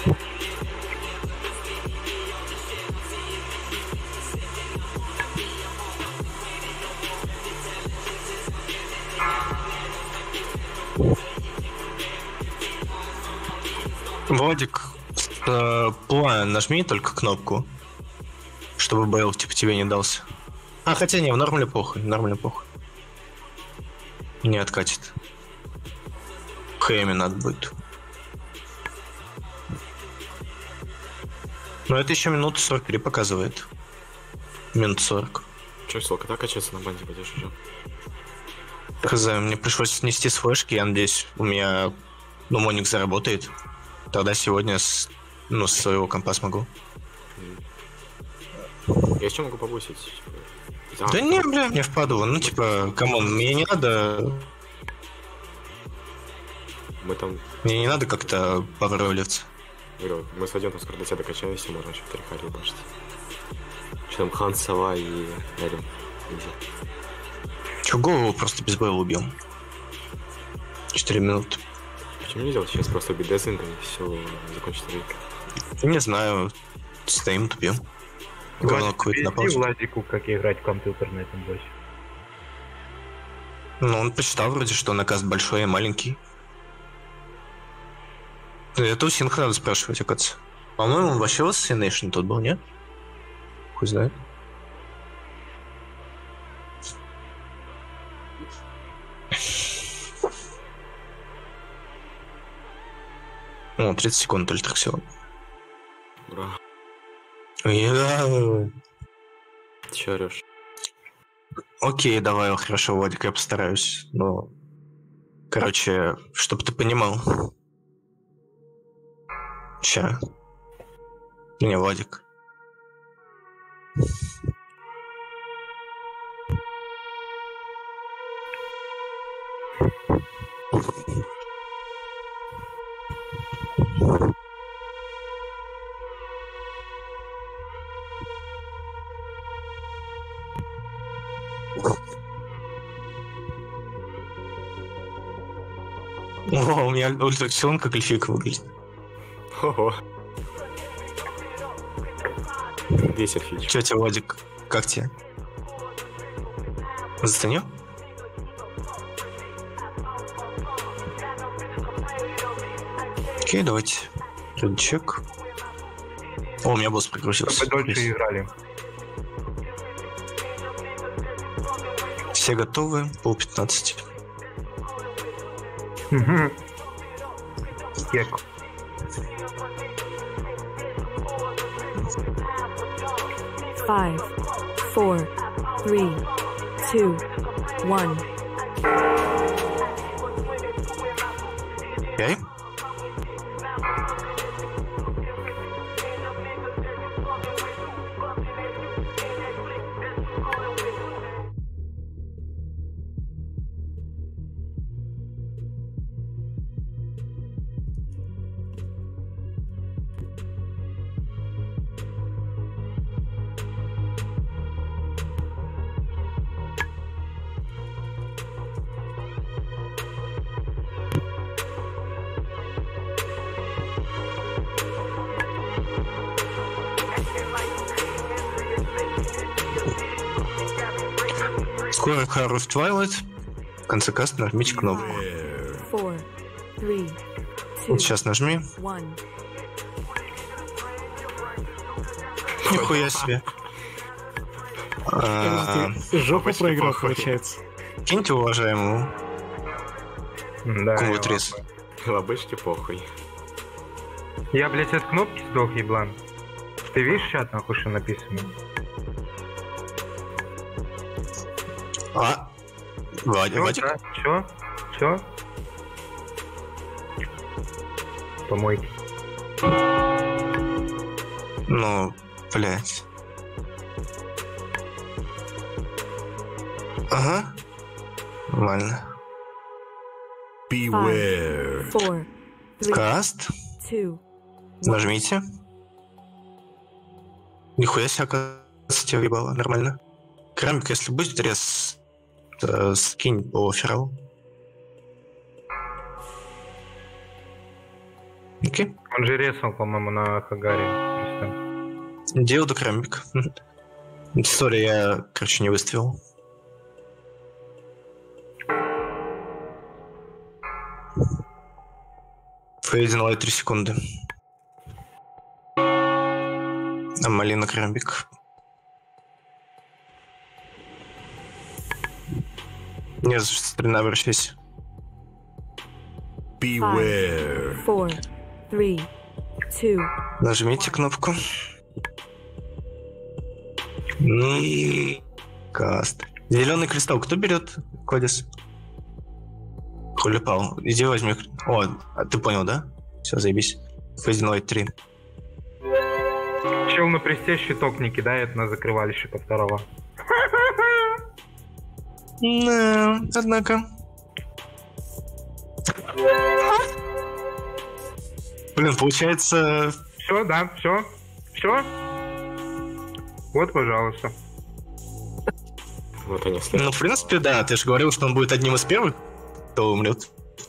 Владик, э, план, нажми только кнопку, чтобы Бейл типа тебе не дался. А, хотя не, в нормале похуй, нормально похуй. Не откатит. Хэми надо будет. Но это еще минуту сорок три показывает. Минут сорок. Че, сколько так качаться на банде пойдешь уже? Хз, мне пришлось снести с флешки, я надеюсь, у меня, ну, Моник заработает. Тогда сегодня с, ну, с своего компа смогу. Я еще могу повысить. А, да не, бля, мне впадло. Ну, типа, камон, мне не надо... Мы там... Мне не надо как-то поворолиться. Говорю, мы с Вадимом скоро до тебя докачаемся, можно еще трихари башить. Что там, Хан, Сова и Элем. Че, голову просто без Бэйла убьем. Четыре минуты. Почему не делать сейчас просто убить Дезинга и все, закончить рейд? Я не знаю. Стоим, тупим. Говно какое-то на паузу. Владику, как играть в компьютер на этом боссе. Ну, он посчитал вроде, что наказ большой и маленький. Это у Синха надо спрашивать, оказывается. По-моему, он вообще у Assassination тот был, нет? Хуй знает. О, тридцать секунд ультраксион. Ура. Я... Че орешь? Окей, давай, хорошо, Владик, я постараюсь. Но... Короче, чтоб ты понимал. Ща. Не, Владик. О, у меня ультраксион как эльфик выглядит. Ого. десять фич. Чё тебе, Владик? Как тебе? Заценил? Окей, давайте. Чек. О, у меня босс прикрутился. Мы дольше играли. Все готовы? Пол пятнадцать. Угу. Кек. Five, four, three, two, one. Окей. Скоро Хару в Twilight. В конце каста нажмите кнопку. Four, three, two, Вот сейчас нажми. one. Нихуя себе. А, Жопу Почти проиграл, похуй. получается. Киньте уважаемому Да. Куму я- Трис. Лобычки похуй. Я, блядь, от кнопки сдох, еблан. Ты видишь чат, нахуй, что написано? А, Владик, Чё, Владик. да? Чё? Чё? Помойки. Ну, блядь. Ага. Нормально. Beware. Four, three, Каст. two. Нажмите. Нихуя себе, оказывается, тебя въебало. Нормально. Крамик, если будет рез, э, скинь по фералу. Окей. Он же резал, по-моему, на Хагаре. Диода Крамбик. Сори, я, короче, не выставил. Фейдин лайт три секунды. А малина Крамбик. Не за что, старина, обращайся. Five, four, three, two. Нажмите кнопку. И каст. Зеленый кристалл кто берет, Кодис? Хулипал. Иди возьми. О, а ты понял, да? Все, заебись. Фейдин лайт три. Чел на престе щиток не кидает на закрывалище по второго. Да, однако. Блин, получается... Все, да, все. Все. Вот, пожалуйста. Вот они следуют. Ну, в принципе, да. Ты же говорил, что он будет одним из первых, кто умрет.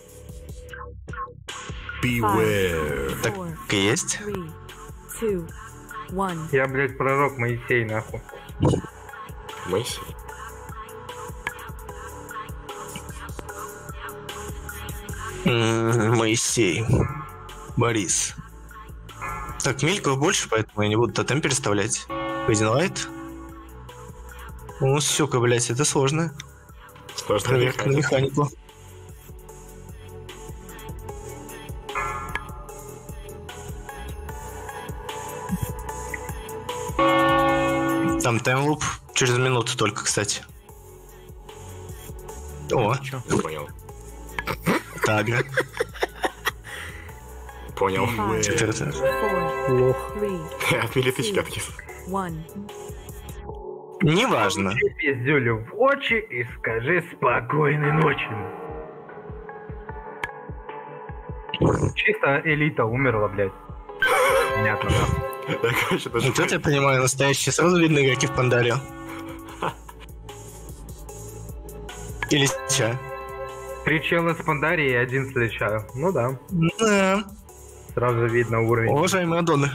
Five, Так four, и есть. three, two, one. Я, блядь, пророк Моисей, нахуй. Моисей. М, Моисей. Борис. Так, мильков больше, поэтому я не буду тотем переставлять. Фейдин лайт. О, сука, блядь, это сложно. Сложно Проверка на механику. Там таймлуп через минуту только, кстати. О, Понял. тагра. Понял. Five, четыре. four, Лох. three, От милитычки откис. one. Неважно. Пиздюлю в очи и скажи спокойной ночи. Чисто элита умерла, блядь. Понятно, да. Да, короче, даже... Вот это я понимаю, настоящие. Сразу видно игроки в Пандаре. Или ча. Три чела с Пандари и один с Лича. Ну да. Да. Сразу видно уровень. Уважаемые аддоны.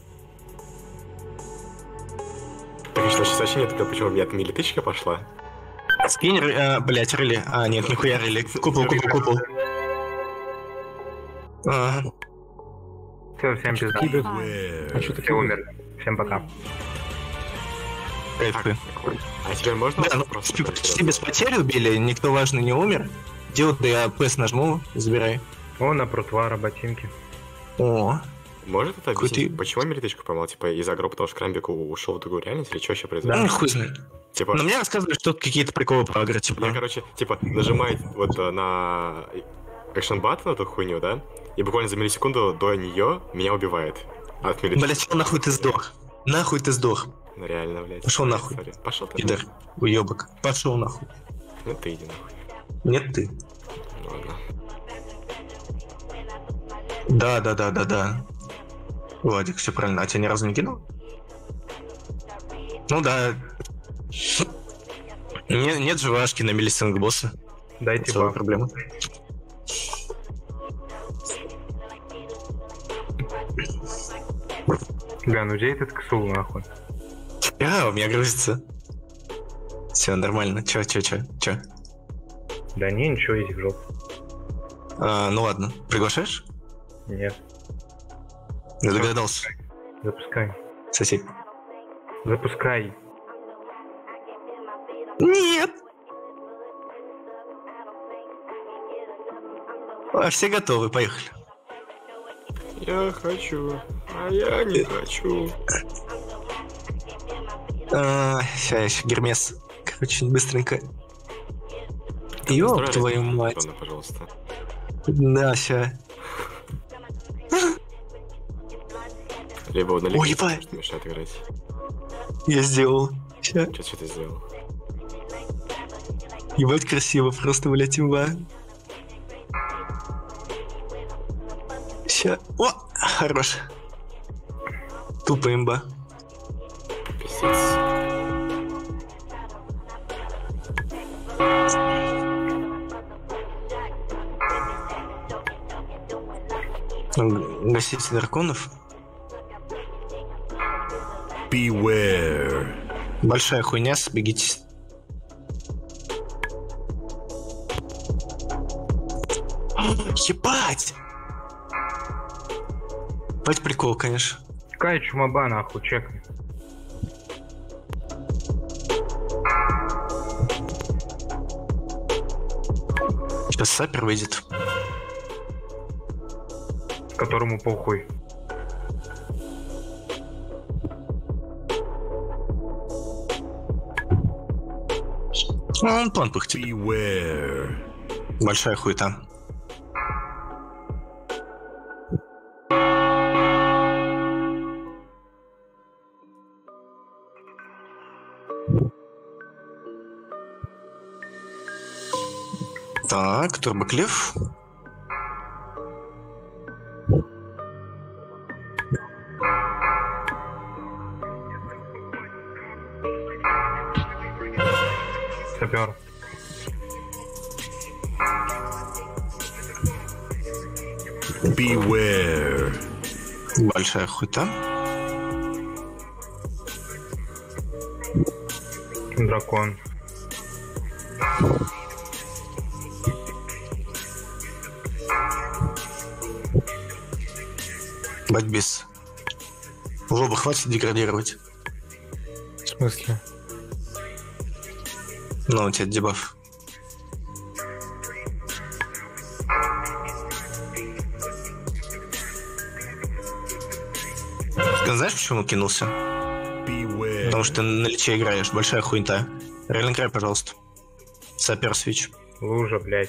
Так, что сейчас вообще нет, такое, почему у меня от милитычка пошла? Скинер, а, блять, рыли. А, нет, нихуя рыли. Купол, купол, купол. Ага. Все, всем пизда. А что Все такое? умерли. Всем пока. Кайфы. А теперь можно Да, ну, просто почти, так почти сделать? без потерь убили, никто важный не умер. Диоды я пресс нажму, забирай. О, на прутвара ботинки. О, Может это Какой объяснить, ты- почему милитычку поймал? Типа из агро, потому что Крамбик у- ушел в другую реальность, или что вообще ну произошло? хуй знает. Типа, Но мне рассказывали, что тут какие-то приколы по агро, я, типа. короче, типа, нажимает вот э, на экшен баттон эту хуйню, да? И буквально за миллисекунду до нее меня убивает. От милитычки. Блять, чё нахуй ты сдох? Нахуй ты сдох, Ну реально, блядь. Пошёл нахуй. Сори. Пошел ты. пидор, уёбок. Пошел нахуй. Ну ты иди нахуй. Нет ты. Ну ладно. Да, да, да, да, да. Владик, все правильно. А тебя ни разу не кинул? Ну да. Не- нет же вашки на милисинг босса. Дайте Целая баф. проблема. Бля, ну где этот ксул, нахуй? А, у меня грузится. Все нормально. Чё, чё, чё, чё? Да не, ничего, иди в жопу. А, ну ладно. Приглашаешь? Нет. Я догадался. Запускай. Сосед. Запускай. Нет! А, все готовы, поехали. Я хочу, а я не хочу. А, сейчас еще Гермес. Короче, быстренько. Ёб Настроили твою там, мать. Антона, пожалуйста. Да, ща. Либо на Ой, ебать. что мешает играть. Я сделал. Ща. Что, что ты сделал? Ебать красиво, просто, блядь, имба. Ща. О, хорош. Тупо имба. Пиздец. Гаситель драконов. Beware. Большая хуйня, сбегитесь. Ебать! Бать прикол, конечно. Какая чумаба, нахуй, чекай. Сейчас сапер выйдет. Которому похуй. Ну, он план пыхтит. Beware. Большая хуета. Так, турбоклев. Сапер. Beware. Большая хуета. Дракон. Бать без. Лоба, хватит деградировать. В смысле? Ну, у тебя дебаф. Знаешь, почему кинулся? Beware. Потому что ты на личе играешь. Большая хуйта. Реально край, пожалуйста. Сапер свич. Лужа, блядь.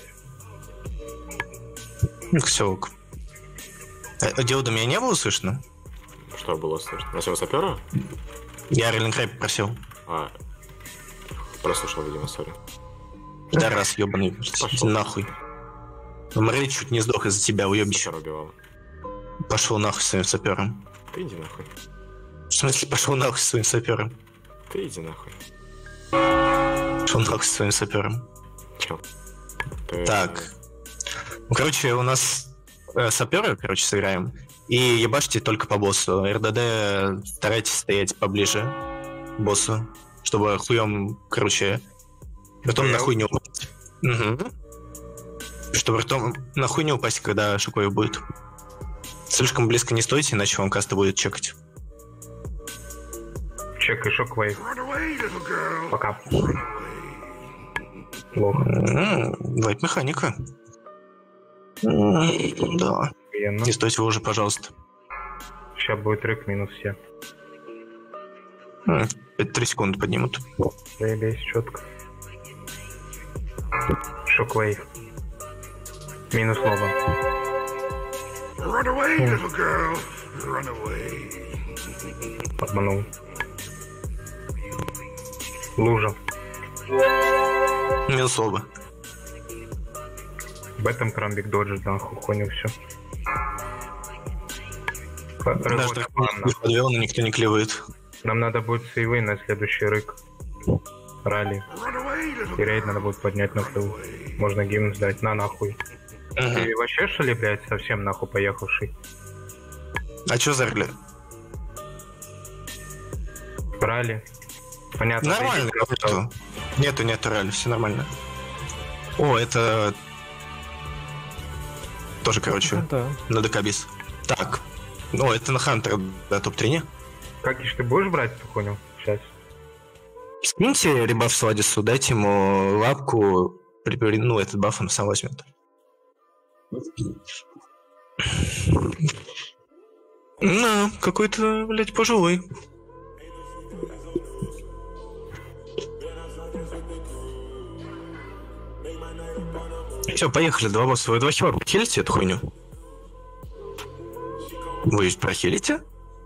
Ну, все ок. А диода меня не было слышно? Что было слышно? На всего сапера? Я реально край попросил. А, прослушал, видимо, сори. Да раз, ебаный. Пошел. Нахуй. Мрей чуть не сдох из-за тебя, уебище. Сапер убивал. Пошел нахуй своим сапером. Ты иди нахуй. В смысле, пошел нахуй своим сапером? Ты иди нахуй. Пошел нахуй своим сапером. Чел. Ты... Так. Ну, короче, у нас э, саперы, короче, сыграем. И ебашьте только по боссу. РДД старайтесь стоять поближе к боссу, чтобы хуем, короче, потом на хуй не упасть. Угу. Чтобы потом на хуй не упасть, когда шокой будет. Слишком близко не стойте, иначе вам каста будет чекать. Чекай шоквейв. Run away, little girl. Пока. Run away. Плохо. Вайп механика. М, Да. Охуенно. Не стойте вы уже, пожалуйста. Сейчас будет рык минус все. Три секунды поднимут. Заебись, четко. Шоквейв. Минус лоба. Run away, little girl. Run away. Обманул. Лужа. Минус оба. В этом крамбик доджит, нахуй, хуйню все. Даже так подвел, но никто не клевает. Нам надо будет сейвы на следующий рык. Ралли. Run away, little И рейд надо будет поднять на флю. Можно гимн сдать. На нахуй. Мгм. Ты вообще, что ли, блядь, совсем нахуй поехавший? А чё за рли? Ралли. Понятно. Нормально. ты не сказал. Нету, нету, нету ралли, все нормально. О, это... Тоже, короче, Ну да. на ДК-бис. Так. Ну, это на Хантера, да, топ-три, не? Как ишь, ты будешь брать эту хуйню? Сейчас. Скиньте ребаф Сладису, дайте ему лапку, припери- ну, этот баф он сам возьмет. Ну, какой-то, блядь, пожилой. Все, поехали, два босса. Вы два хила прохилите эту хуйню? Вы ведь прохилите?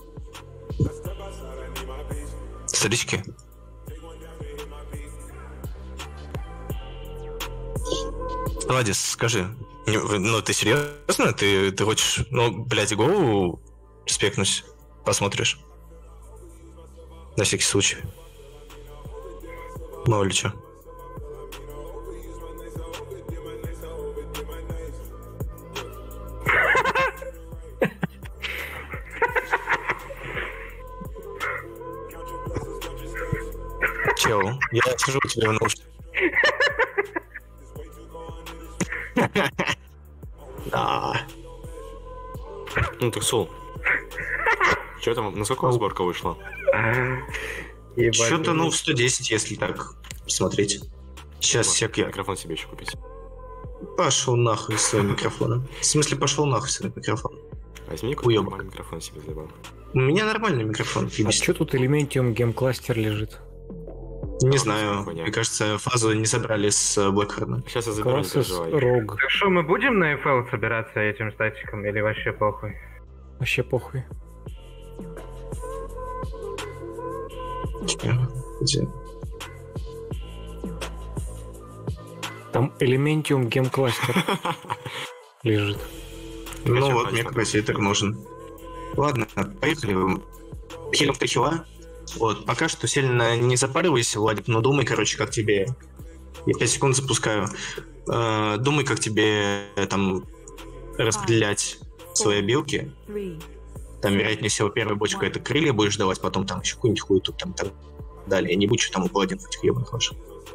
Старички. Владис, скажи, не- вы- ну ты серьезно? Ты, ты хочешь, ну, блядь, голову спекнуть? Посмотришь? На всякий случай. Мало ли чё. чел. Я сижу у тебя в наушниках. Да. Ну так, Сул. Че там, на сколько сборка вышла? Что-то, ну, в сто десять, если так смотреть. Сейчас сек я. Микрофон себе еще купить. Пошел нахуй с своим микрофоном. В смысле, пошел нахуй с своим микрофоном. Возьми какой-то нормальный микрофон себе заебал. У меня нормальный микрофон. А что тут Elementium Game Cluster лежит? Не А, знаю. хуйня. Мне кажется, фазу не собрали с Blackthorn. Сейчас я заберу, не Crosses переживай. Rogue. Так что, мы будем на эф эл собираться этим статиком или вообще похуй? Вообще похуй. Где? Там Elementium Game Cluster лежит. Ну Зачем вот, мне пальцем? капаситор нужен. Ладно, поехали. Хилом ты хила. Вот, пока что сильно не запаривайся, Владик, но думай, короче, как тебе... Я пять секунд запускаю. Э, думай, как тебе э, там распределять свои билки. Three. Там, вероятнее всего, первая бочка это крылья будешь давать, потом там еще какую-нибудь хуету там так далее. Не будь что там у паладинов этих ебаных ваших.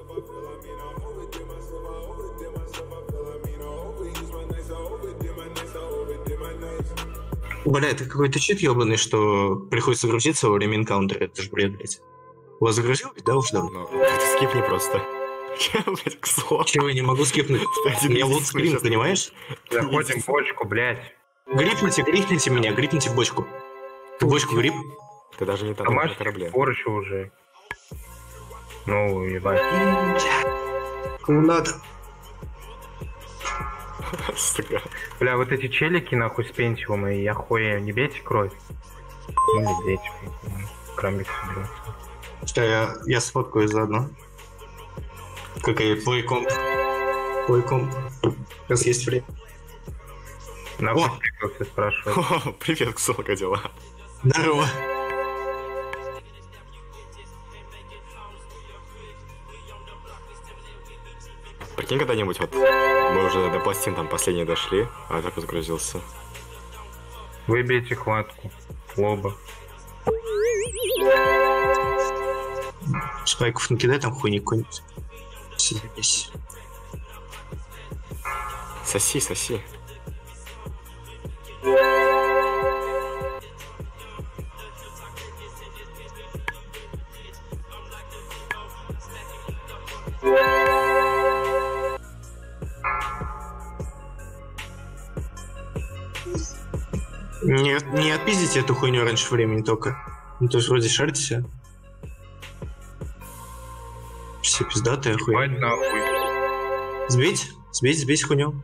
Бля, это какой-то чит ебаный, что приходится грузиться во время энкаунтера. Это же бред, блядь. У вас загрузил? Да уж давно. Ну, ты скипни просто. Че, блядь, к слову. Чего я не могу скипнуть? Я вот скрин, понимаешь? Заходим в бочку, блядь. Грипните, грипните меня, грипните в бочку. В бочку грип. Ты даже не там на Домашний корабле. порчу уже. Ну, ебать. Кому надо. Сука. Бля, вот эти челики нахуй с пентиума, я хуя, не бейте кровь. Ну, не бейте, крамбик соберется. Что, я, я сфоткаю заодно. Какая твой комп. Твой комп. Сейчас есть время. Нахуй О! спрятался, спрашиваю. О, привет, Ксул, как дела? Здорово. Прикинь, когда-нибудь вот мы уже до пластин там последние дошли, а так вот загрузился. Выбейте хватку. Лоба. Спайков накидай там хуйни какой-нибудь. Здесь. Соси, соси. Не, не отпиздите эту хуйню раньше времени только. Ну то есть вроде шарите все. Все пиздатые хуйня. Ебать нахуй. Сбить? Сбить, сбить хуйню.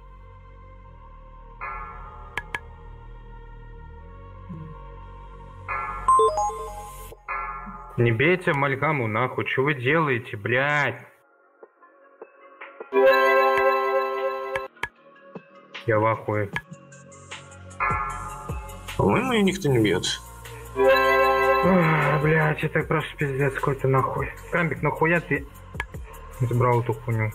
Не бейте амальгаму нахуй, что вы делаете, блядь? Я в ахуе. По-моему, ее никто не бьет. Ах, блядь, это просто пиздец какой-то нахуй. Крамбик, нахуя ты забрал эту хуйню?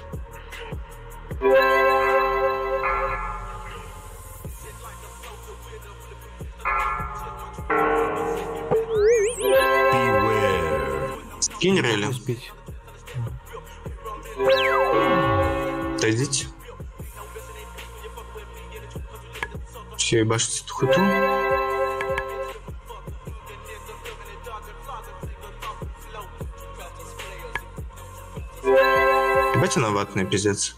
Скинь рейли. Успеть. Отойдите. Все, ебашите эту хуту. Ебать она ватная, пиздец.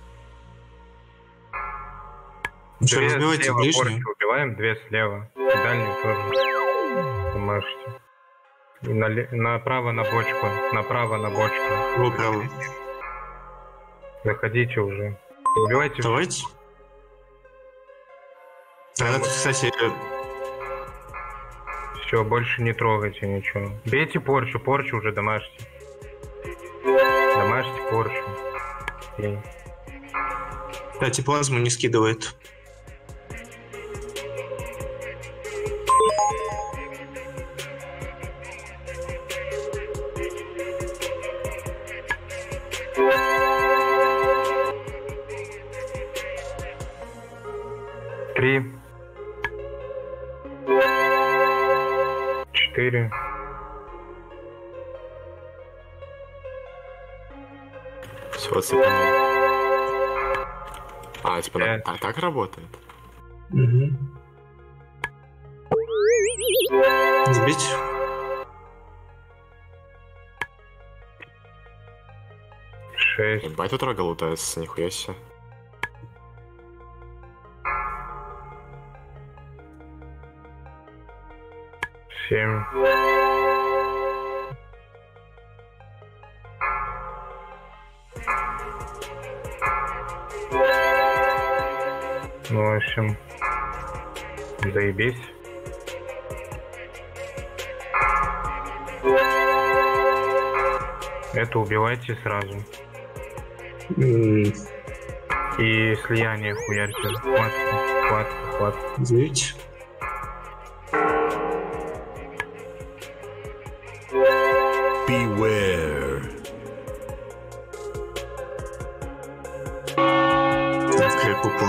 Ну что, Две разбивайте слева ближнюю. порчу убиваем, две слева. И дальнюю тоже. Домашнюю. И нале- направо на бочку. Направо на бочку. Во право. Заходите уже. Убивайте. Давайте. Она тут, кстати, Все, больше не трогайте ничего. Бейте порчу, порчу уже домашнюю. Домашнюю порчу. И кстати, плазму не скидывает. Три. Четыре. просто сыпанул. А, типа, на- а так работает? Угу. Сбить. Шесть. Ебать, тут рога лутается, нихуя себе. Семь. Ну, в общем, заебись. Это убивайте сразу. М, И слияние хуярьте. Хватку, хватку, хватку. Сбить. Beware. Открой пупу.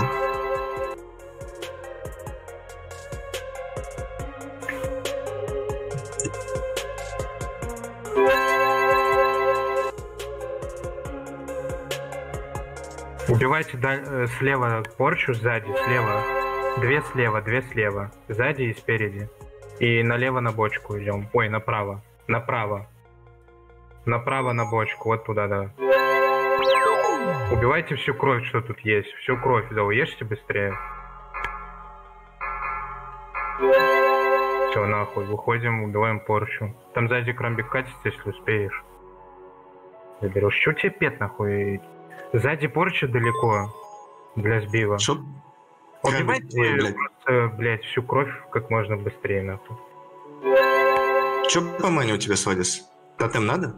Убивайте да- э, слева порчу, сзади, слева. Две слева, две слева. Сзади и спереди. И налево на бочку идем. Ой, направо. Направо. Направо на бочку. Вот туда, да. Убивайте всю кровь, что тут есть. Всю кровь, да, ешьте быстрее. Все, нахуй. Выходим, убиваем порчу. Там сзади кромбик катится, если успеешь. Заберешь. Что тебе пет, нахуй? Сзади порча далеко. Для сбива. Шо? Убивайте Ой, блядь. просто, блядь, всю кровь как можно быстрее, нахуй. Чё по мане у тебя, Свадис? Тотем надо?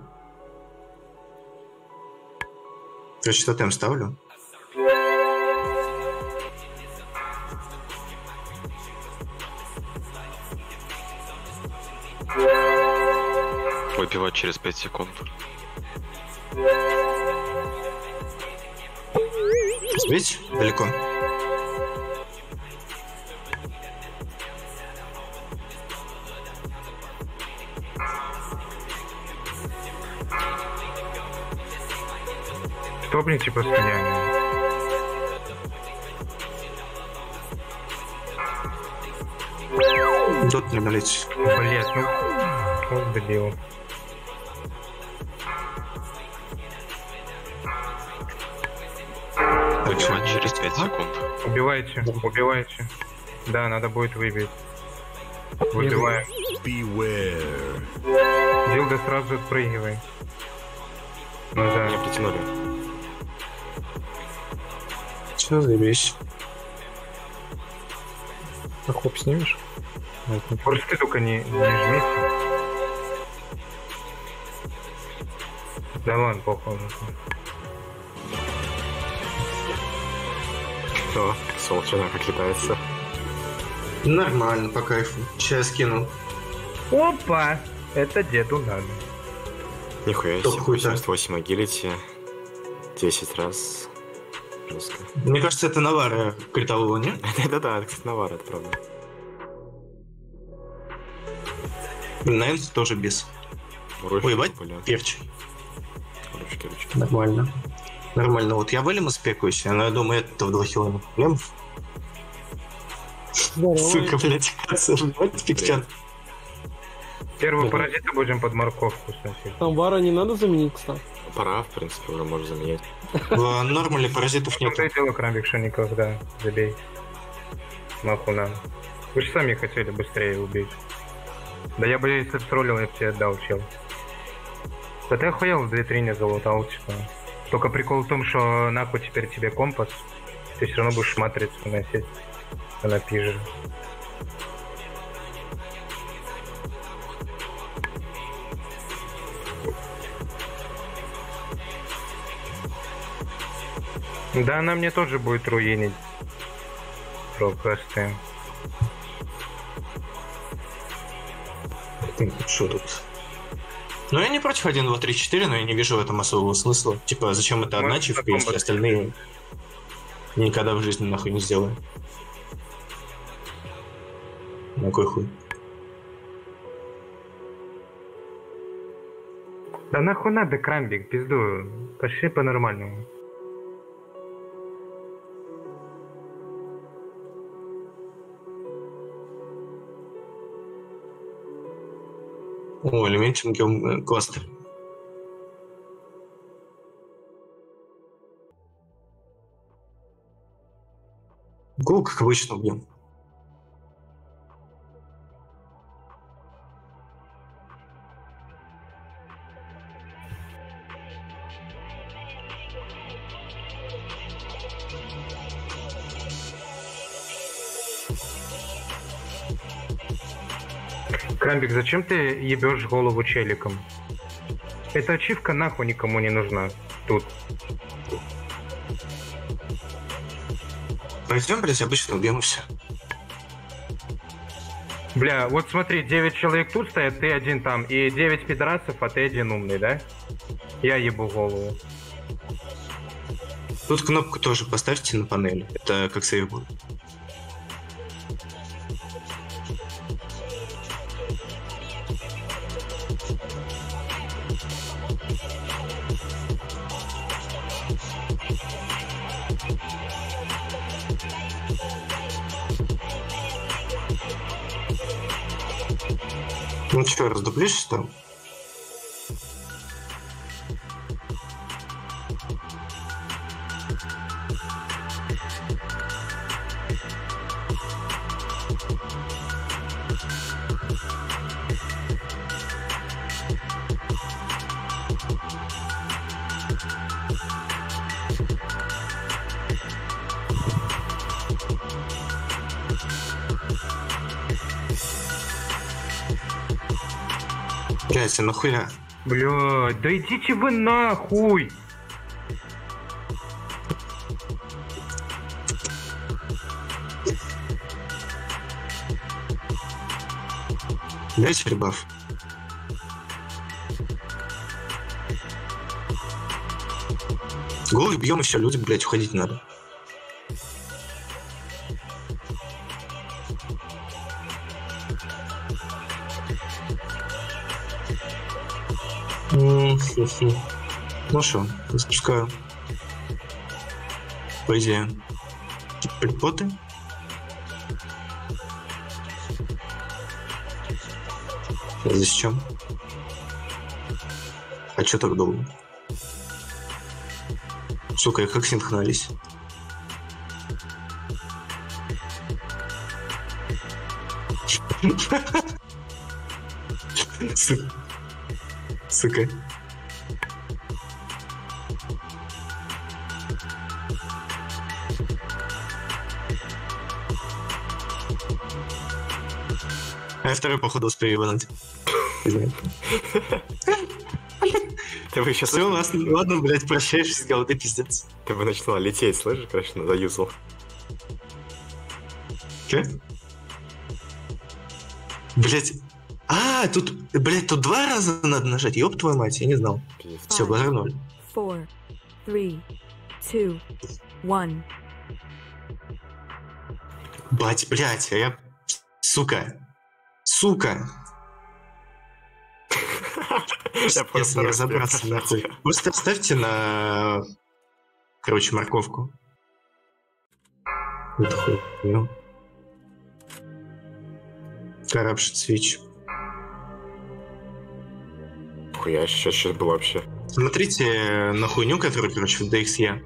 Короче, тотем ставлю. Выбивать через пять секунд. Сбить? Далеко. Стопните по слиянию. Дот не болеть. Блять, ну... Вот дебил. Выбивать через пять секунд. Убивайте, убивайте. Да, надо будет выбить. Выбиваем. Beware. Дилда сразу отпрыгивай. Ну Меня да. притянули. Все, заебись. А хоп снимешь? А, это не- Просто ты только не, не жмите. Да ладно, похуй. О, Солчина как китается. Нормально, по кайфу. Сейчас скину. Опа! Это деду надо. Нихуя Топ себе, хуй-то. восемьдесят восемь агилити. десять раз. Жестко. Мне кажется, это Навара критового, не? Да-да-да, это, кстати, Навар, это правда. Найнс тоже без. Ручки, Ой, ебать, бля. певчий. Ручки, ручки. Нормально. Нормально. Вот я в Элем спекаюсь, но я думаю, это в два хила не проблем. Сука, блядь, блядь, пикчат. Первого паразита будем под морковку сносить. Там вара не надо заменить, кстати. Пора, в принципе, уже можно заменять. В нормале паразитов Ну нет. ты дело, Крамбик, что никогда. Забей. Нахуй надо. Вы же сами хотели быстрее убить. Да я бы, если б сролил, я бы тебе отдал, чел. Да ты охуел, в витрине залутал, типа. Только прикол в том, что нахуй теперь тебе компас. Ты все равно будешь матрицу носить. Она пижет. Да, она мне тоже будет руинить. Про квесты. Что тут? Ну, я не против один, два, три, четыре, но я не вижу в этом особого смысла. Типа, зачем это одна Может, чивка, потом если будет. остальные никогда в жизни нахуй не сделаю. На кой хуй? Да нахуй надо, Крамбик, пизду. Пошли по-нормальному. О, элементинг кластер. Гол, как обычно, убьем. Крамбик, зачем ты ебешь голову челиком? Эта ачивка нахуй никому не нужна. Тут. Пойдем, блядь, обычно убьем и все. Бля, вот смотри, девять человек тут стоят, ты один там, и девять пидорасов, а ты один умный, да? Я ебу голову. Тут кнопку тоже поставьте на панели. Это как сейв будет. Ну что, раздуплишься там? Блять, а нахуя? Блядь, да идите вы нахуй! Дайте ребаф. Голый бьем и все, люди, блять, уходить надо. Ну что, спускаю. По идее. Припоты. Здесь чем? А чё так долго? Сука, я как синхронались? Сука. А я второй, походу, успею ебануть. Ты бы сейчас... Все, ладно, ладно, блядь, прощаешься, сказал, ты пиздец. Ты бы начинал лететь, слышишь, короче, заюзал. Че? Блядь. А, тут, блядь, тут два раза надо нажать, ёб твою мать, я не знал. Все, базар ноль. Four, three, two, one. Бать, блядь, а я... Сука. Сука. Если не разобраться, нахуй. Просто ставьте на... Короче, морковку. Это хуйню. Corruption switch. Хуя, сейчас, сейчас было вообще. Смотрите на хуйню, которую, короче, в ди экс и.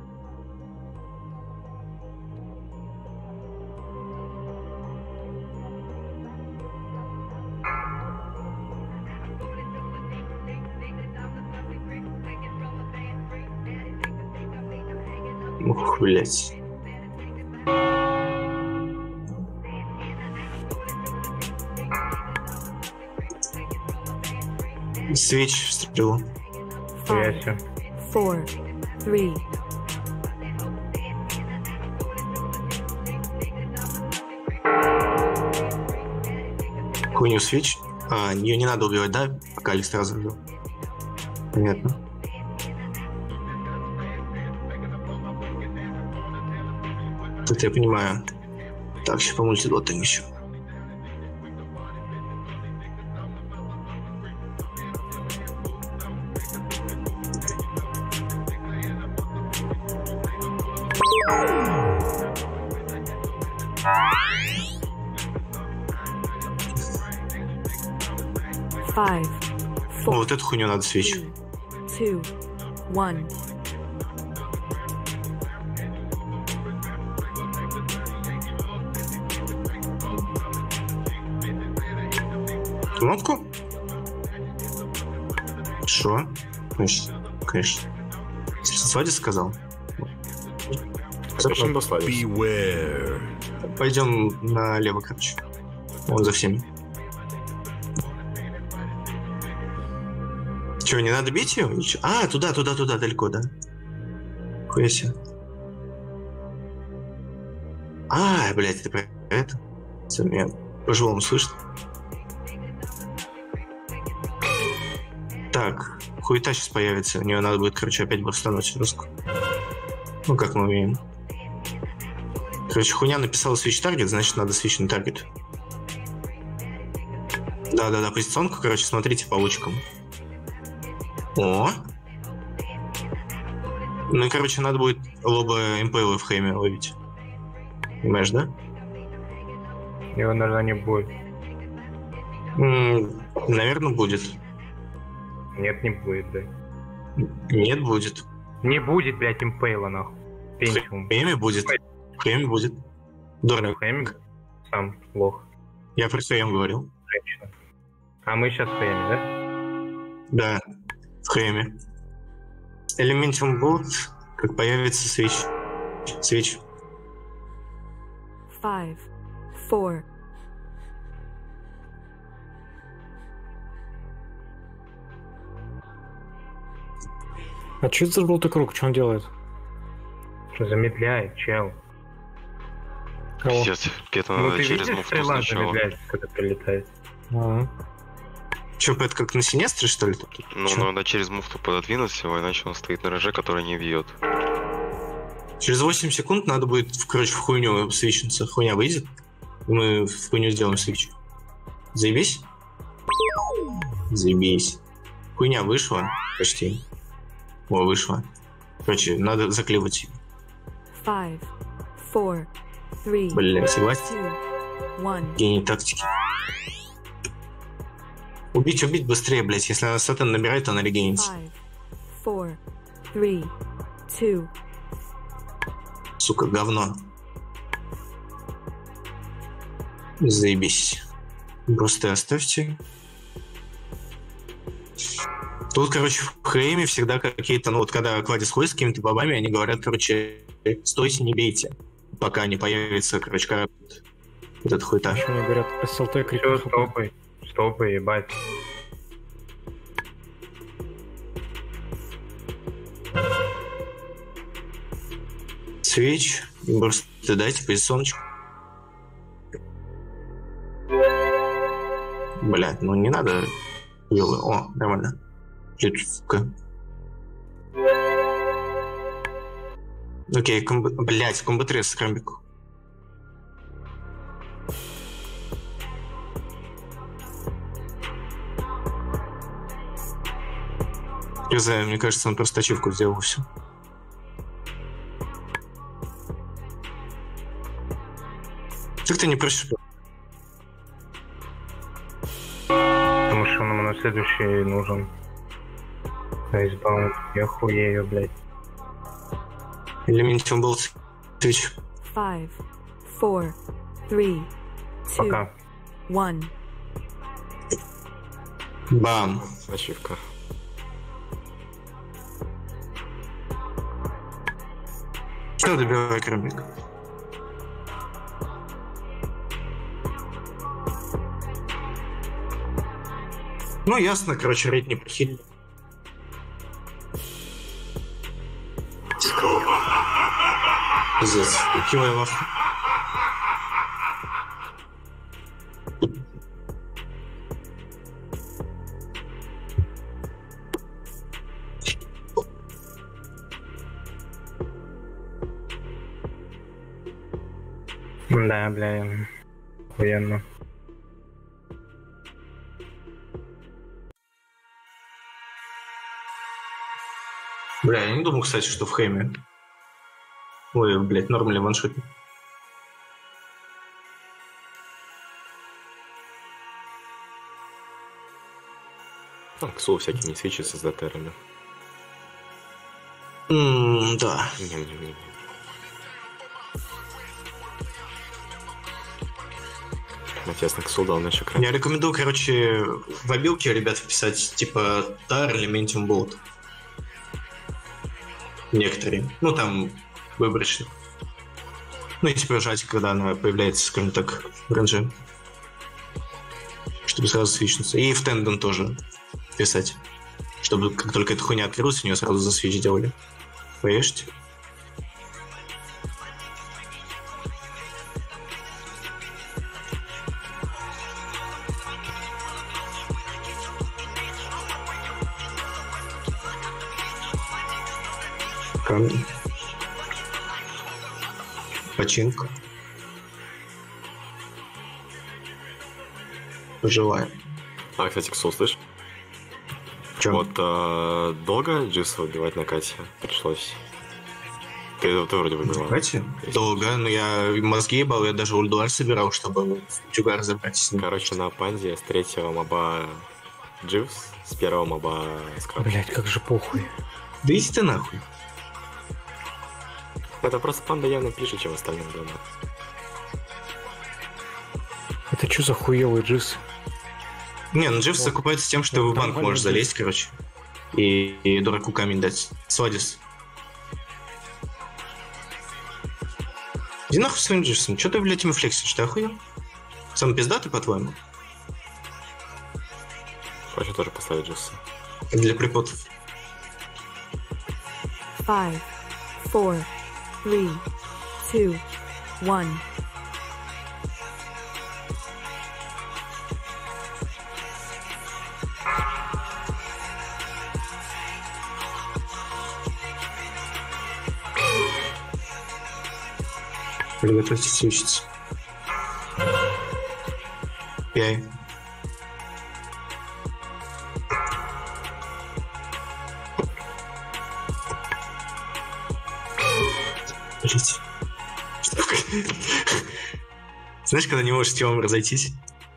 Ух, блять. Свеч в стрелу. Five, four, three. Хуйню свеч. А, ее не надо убивать, да? Пока Алекс сразу убил. Понятно. Это я понимаю. Так, сейчас по мультидотам еще. Five, О, four, вот эту хуйню надо свечу. two, one. Кнопку? Шо? Конечно. Конечно. Свадя сказал. Совершенно дослали. Beware. Пойдем налево, короче. Вон за всеми. Че, не надо бить ее? Или чё? А, туда, туда, туда, далеко, да? Хуя себе. А, блядь, ты про это? Всё, меня по-живому слышно. Так, хуета сейчас появится. У нее надо будет, короче, опять бурстануть русскую. Ну, как мы умеем. Короче, хуйня написала switch target, значит, надо switch на target. Да-да-да, позиционку, короче, смотрите по лучикам. О! Ну и, короче, надо будет лоба импейла в хейме ловить. Понимаешь, да? Его, наверное, не будет. М, наверное, будет. Нет, не будет, да. Нет, будет. Не будет, блядь, импейла, нахуй. Пентиум. В хейме будет. В хейме будет. Дорого. Хэм сам лох. Я про хейм говорил. Женщина. А мы сейчас в Хэме, да? Да, в хейме. Elementum Bolt, как появится свич. Свич. Five, four, А что это за желтый круг? Что он делает? Замедляет, чел. Кого? Пиздец, где-то Ну надо ты через видишь, муфту стрела сначала. замедляется, когда прилетает. А, Че, это как на Синестре, что ли? Ну, Чё? надо через муфту пододвинуть его, иначе он стоит на роже, который не бьет. Через восемь секунд надо будет, короче, в хуйню свичнуться. Хуйня выйдет, и мы в хуйню сделаем свич. Заебись? Заебись. Хуйня вышла почти. О, вышла. Короче, надо заклевать ее. five, four, three, Блин, согласен? two, one. Гений тактики. Убить, убить быстрее, блять. Если она сатан набирает, она регенится. Five, four, three, two, Сука, говно. Заебись. Просто оставьте. Тут, короче, в хейме всегда какие-то, ну вот когда Кладис ходит с какими-то бабами, они говорят, короче, стойте, не бейте, пока не появится, короче, корабль. Вот это хуйта. еще они говорят, СЛТ Чё, крикнул. стопы? Стопы, ебать. Свеч, просто дайте позиционочку. Блядь, ну не надо. Ёлы. О, нормально. Сука. Окей, комбо... блядь, комбо-тресс с крамбику. Не знаю, мне кажется, он просто ачивку сделал, все. Как ты не просишь? Потому что нам на следующий нужен. Айсбаунд. Я хуею, блядь. Элементиум был свич. Five, four, three, two, Пока. one. Бам. Ачивка. Что добивай крамбик? Ну, ясно, короче, рейд не прохилили. Пиздец. Кивай лавку. Да, бля. Охуенно. Бля, я не думал, кстати, что в хейме Ой, блядь, норм ли ваншот? Ну, Ксул всякие не свечится с дотерами. Ммм, да. Не-не-не. Матиас на Ксул дал на еще крайне. Я рекомендую, короче, в обилке, ребят, вписать типа тар или Mentium Bolt. Некоторые. Ну, там выборочно. Ну, и типа жать, когда она появляется, скажем так, в ранже. Чтобы сразу свичнуться. И в тендон тоже писать. Чтобы как только эта хуйня открылась, у нее сразу за свич делали. Поешь? Камень. Починка. Пожелаем. А, кстати, Ксул, слышь? Чё? Вот э, долго Джиса выбивать на Кате пришлось? Ты, ты вроде выбивал. Кате? Долго, но я мозги ебал, я даже ульдуар собирал, чтобы тюгар забрать с ним. Короче, на панде с третьего моба Дживс, с первого моба Скраб. Блять, как же похуй. Да иди ты нахуй. Это просто панда явно пиже, чем остальным дома. Это что за хуёвый джиз? Не, ну Дживс Вот. окупается тем, что Вот в банк нормальный можешь Дживс. залезть, короче. И, и дураку камень дать. Свадис. Иди нахуй своим Дживсом. Чё ты, блядь, ему флексишь? Ты охуел? Сам пиздатый, по-твоему? Хочу тоже поставить Дживса. Для припотов. Five, four, three, two, one. Приготовьтесь учиться. Пяй. Блять. Что такое? Знаешь, когда не можешь с темом разойтись?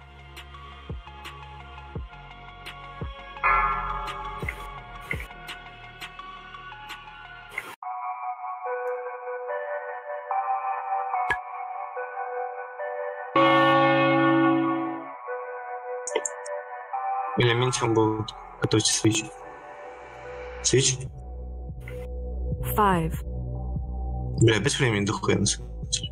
Элементом был. Готовьте свич. Свич? Five, Бля, опять времени дохуя на самом деле.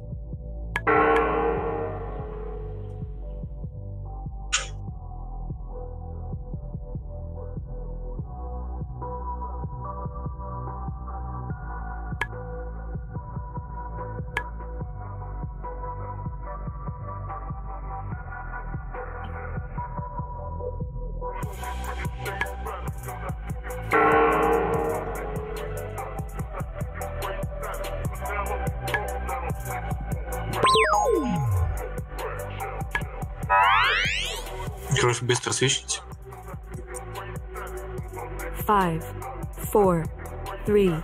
Короче, быстро свечите. five, four, three,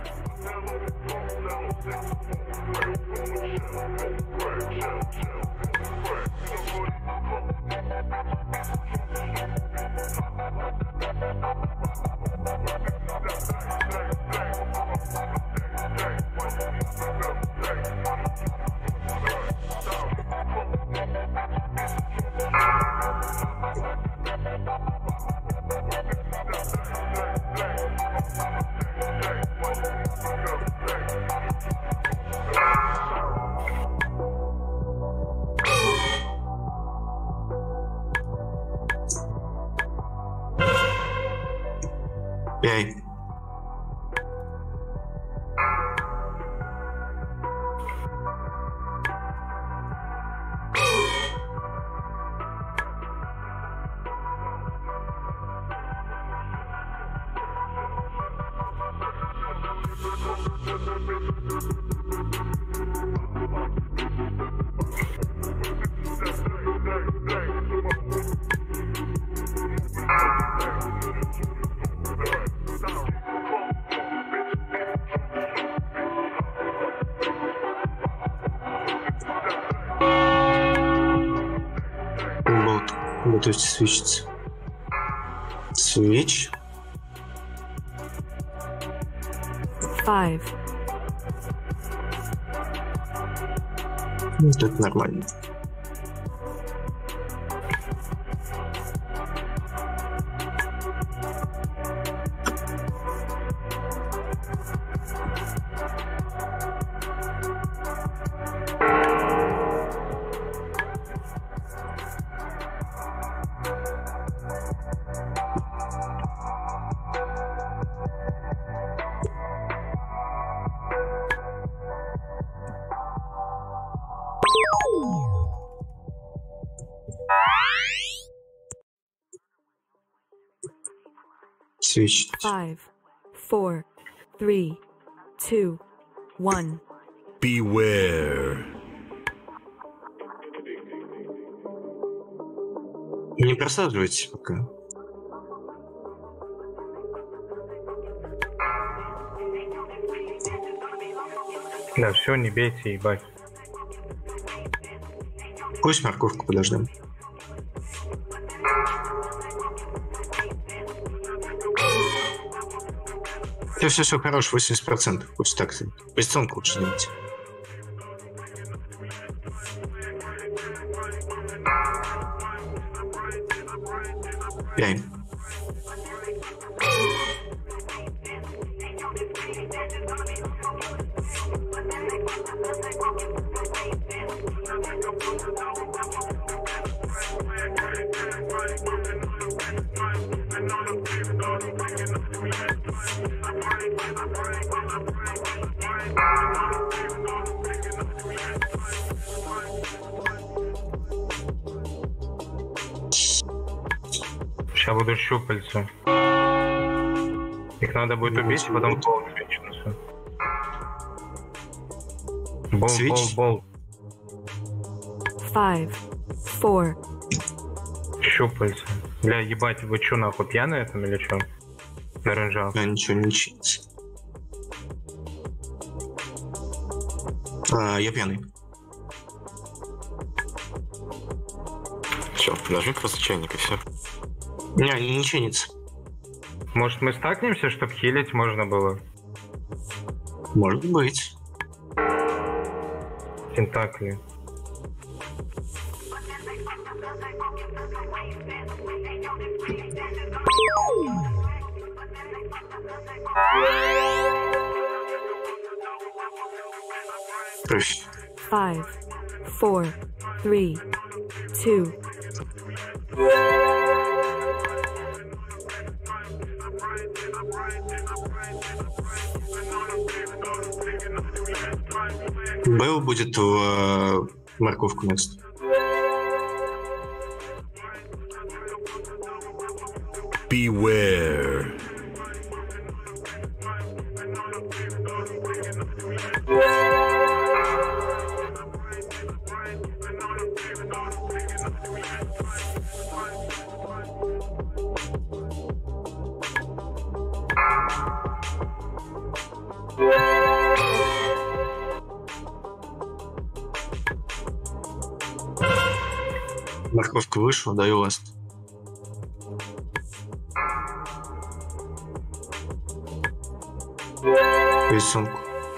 Пяй. Готовьте свечиться. Свеч. Five, Вот это нормально. Свечить. five, four, three, two, one. Beware. Не просаживайтесь пока. Да, все, не бейте, ебать. Пусть морковку подождем. Все, все, все, хорош, восемьдесят процентов. Пусть так. Позиционку лучше делать. Пять. Сейчас буду щупальца. Их надо будет убить, и потом бол женщину. Бол, Свич. бол, бол. Five, four, Щупальца. Бля, ебать, вы чё, нахуй, пьяные там или чё? На ренжах. А, ничего не чинится. А, я пьяный. Че, нажми просто чайник и все. Не, не, не чинится. Может, мы стакнемся, чтобы хилить можно было? Может быть. Тентакли. Профи. five, four, three, two, Бэл будет в э, морковку место. Beware. Морковка вышла, даю ласт. Рисунку.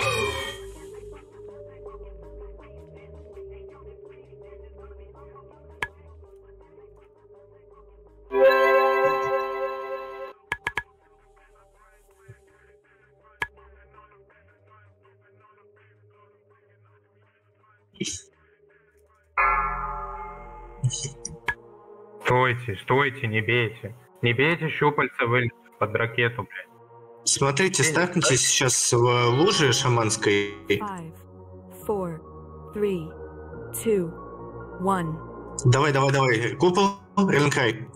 Стойте, стойте, не бейте. Не бейте щупальца вы под ракету, блядь. Смотрите, стакните сейчас в луже шаманской. five, four, three, two, one. Давай, давай, давай. Купол, Ренкрай.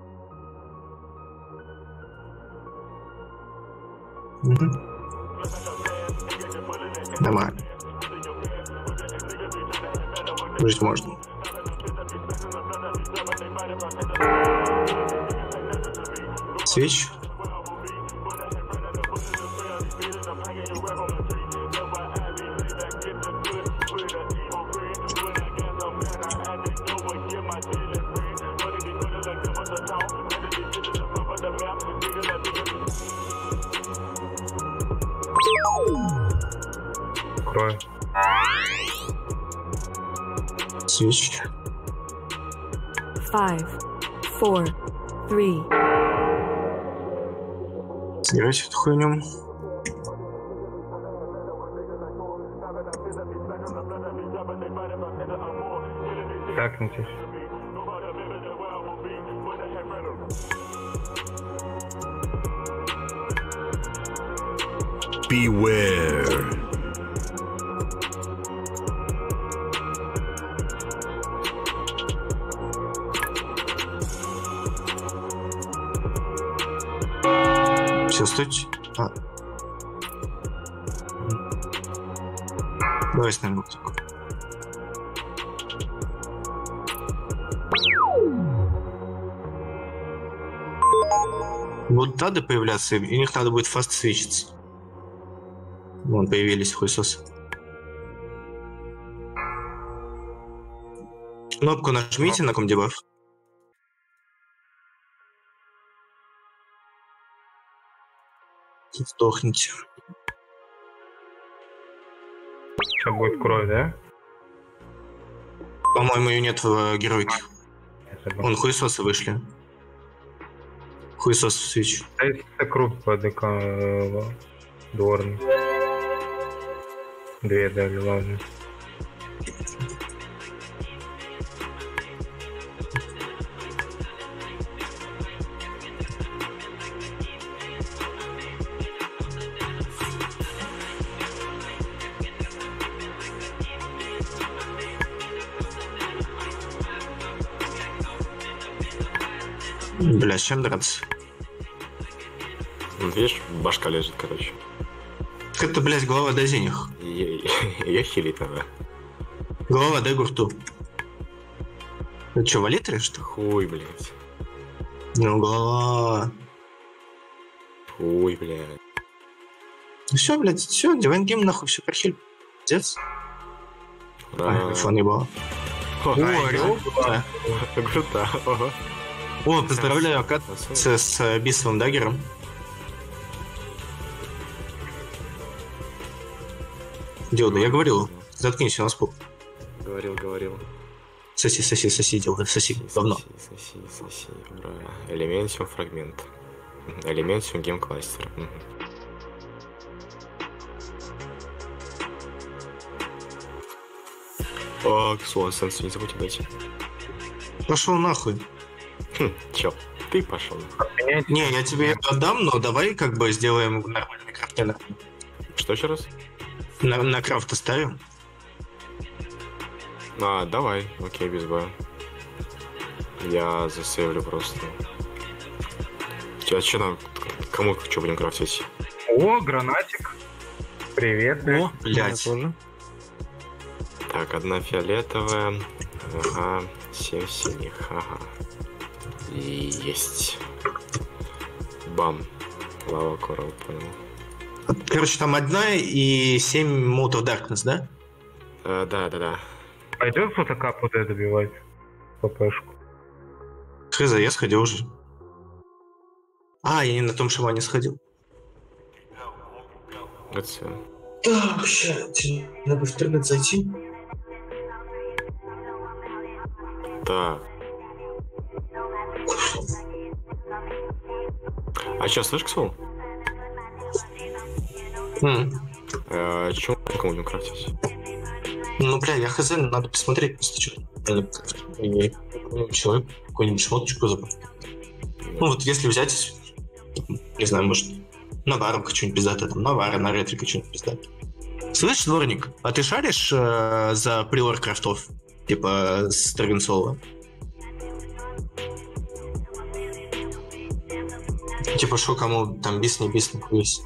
Угу. Нормально. Жить можно. Свеч. Крою. Свич. Five, four, three, Сыграть эту хуйню. Так, не тише. Beware. Все, стойте. А. Давай с нами музыку. Вот надо появляться, и у них надо будет фаст свечиться. Вон появились хуесосы. Кнопку нажмите на комдебаф. Сдохните. Сейчас будет кровь, да? По-моему, ее нет в э, героике. Я забыл. Вон хуесосы вышли. Хуесос свеч. Это крупа ДК э, дворный. Две дали, ладно. Бля, с чем драться? Вот видишь, башка лежит, короче. Как это, блядь, голова до зених? Ее хилить надо. Голова дай гурту. Это что, валит или что? Хуй, блядь. Ну, голова. Хуй, блядь. Все, блядь, все, Divine Game нахуй, все прохиль. Пиздец. Ура. Ай, фон ебало. О, О, орел. Да. Круто. Ого. О, поздравляю, оказывается, с бисовым даггером. Дилда, я говорил, заткнись, у нас пуп. Говорил, говорил. Соси, соси, соси, Дилда, соси, говно. Соси, соси, соси, ура. Элементиум фрагмент. Элементиум гейм-кластер. О, Ксуа, сенсу не забудьте дать. Пошел нахуй. Хм, чё, ты пошел. Не, я тебе это отдам, но давай как бы сделаем нормальный крафт. Что еще раз? На, на крафт оставим. А, давай, окей, без боя. Я засейвлю просто. А что нам, кому что будем крафтить? О, гранатик. Привет, блядь. О, блядь. Тоже. Так, одна фиолетовая. Ага, семь синих, ага. И есть. Бам. Лава коралл, понял. Короче, там одна и семь Mode of Darkness, да? Э, да, да, да. Пойдет фотокап вот это добивать? ППшку. Хз, я сходил уже. А, я не на том шамане сходил. Вот все. Так, сейчас, надо в интернет зайти. Так. А что, слышь, Ксул? М. Э, чё кому будем крафтить? Ну, бля, я хз, надо посмотреть просто, что и человек какую-нибудь шмоточку забрать. Ну, вот если взять, не знаю, может, наваром что-нибудь пиздатое, там, навара, на ретрика что-нибудь пиздатое. Слышь, дворник, а ты шаришь э, за прилор крафтов? Типа с Травенцова? Типа, что кому там бис, не бис, не хуйсь.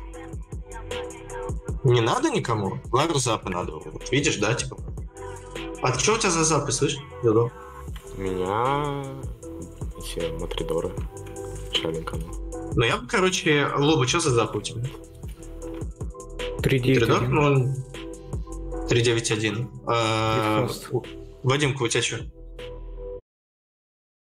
Не надо никому? Лару запы надо. Вот видишь, да, типа. А что у тебя за запы, слышь? Да-да. У меня эти матридоры. Чаленько. Ну я бы, короче, Лоба, что за запы у тебя? три девять один. Ну, три девять один. А, Вадимка, у тебя что?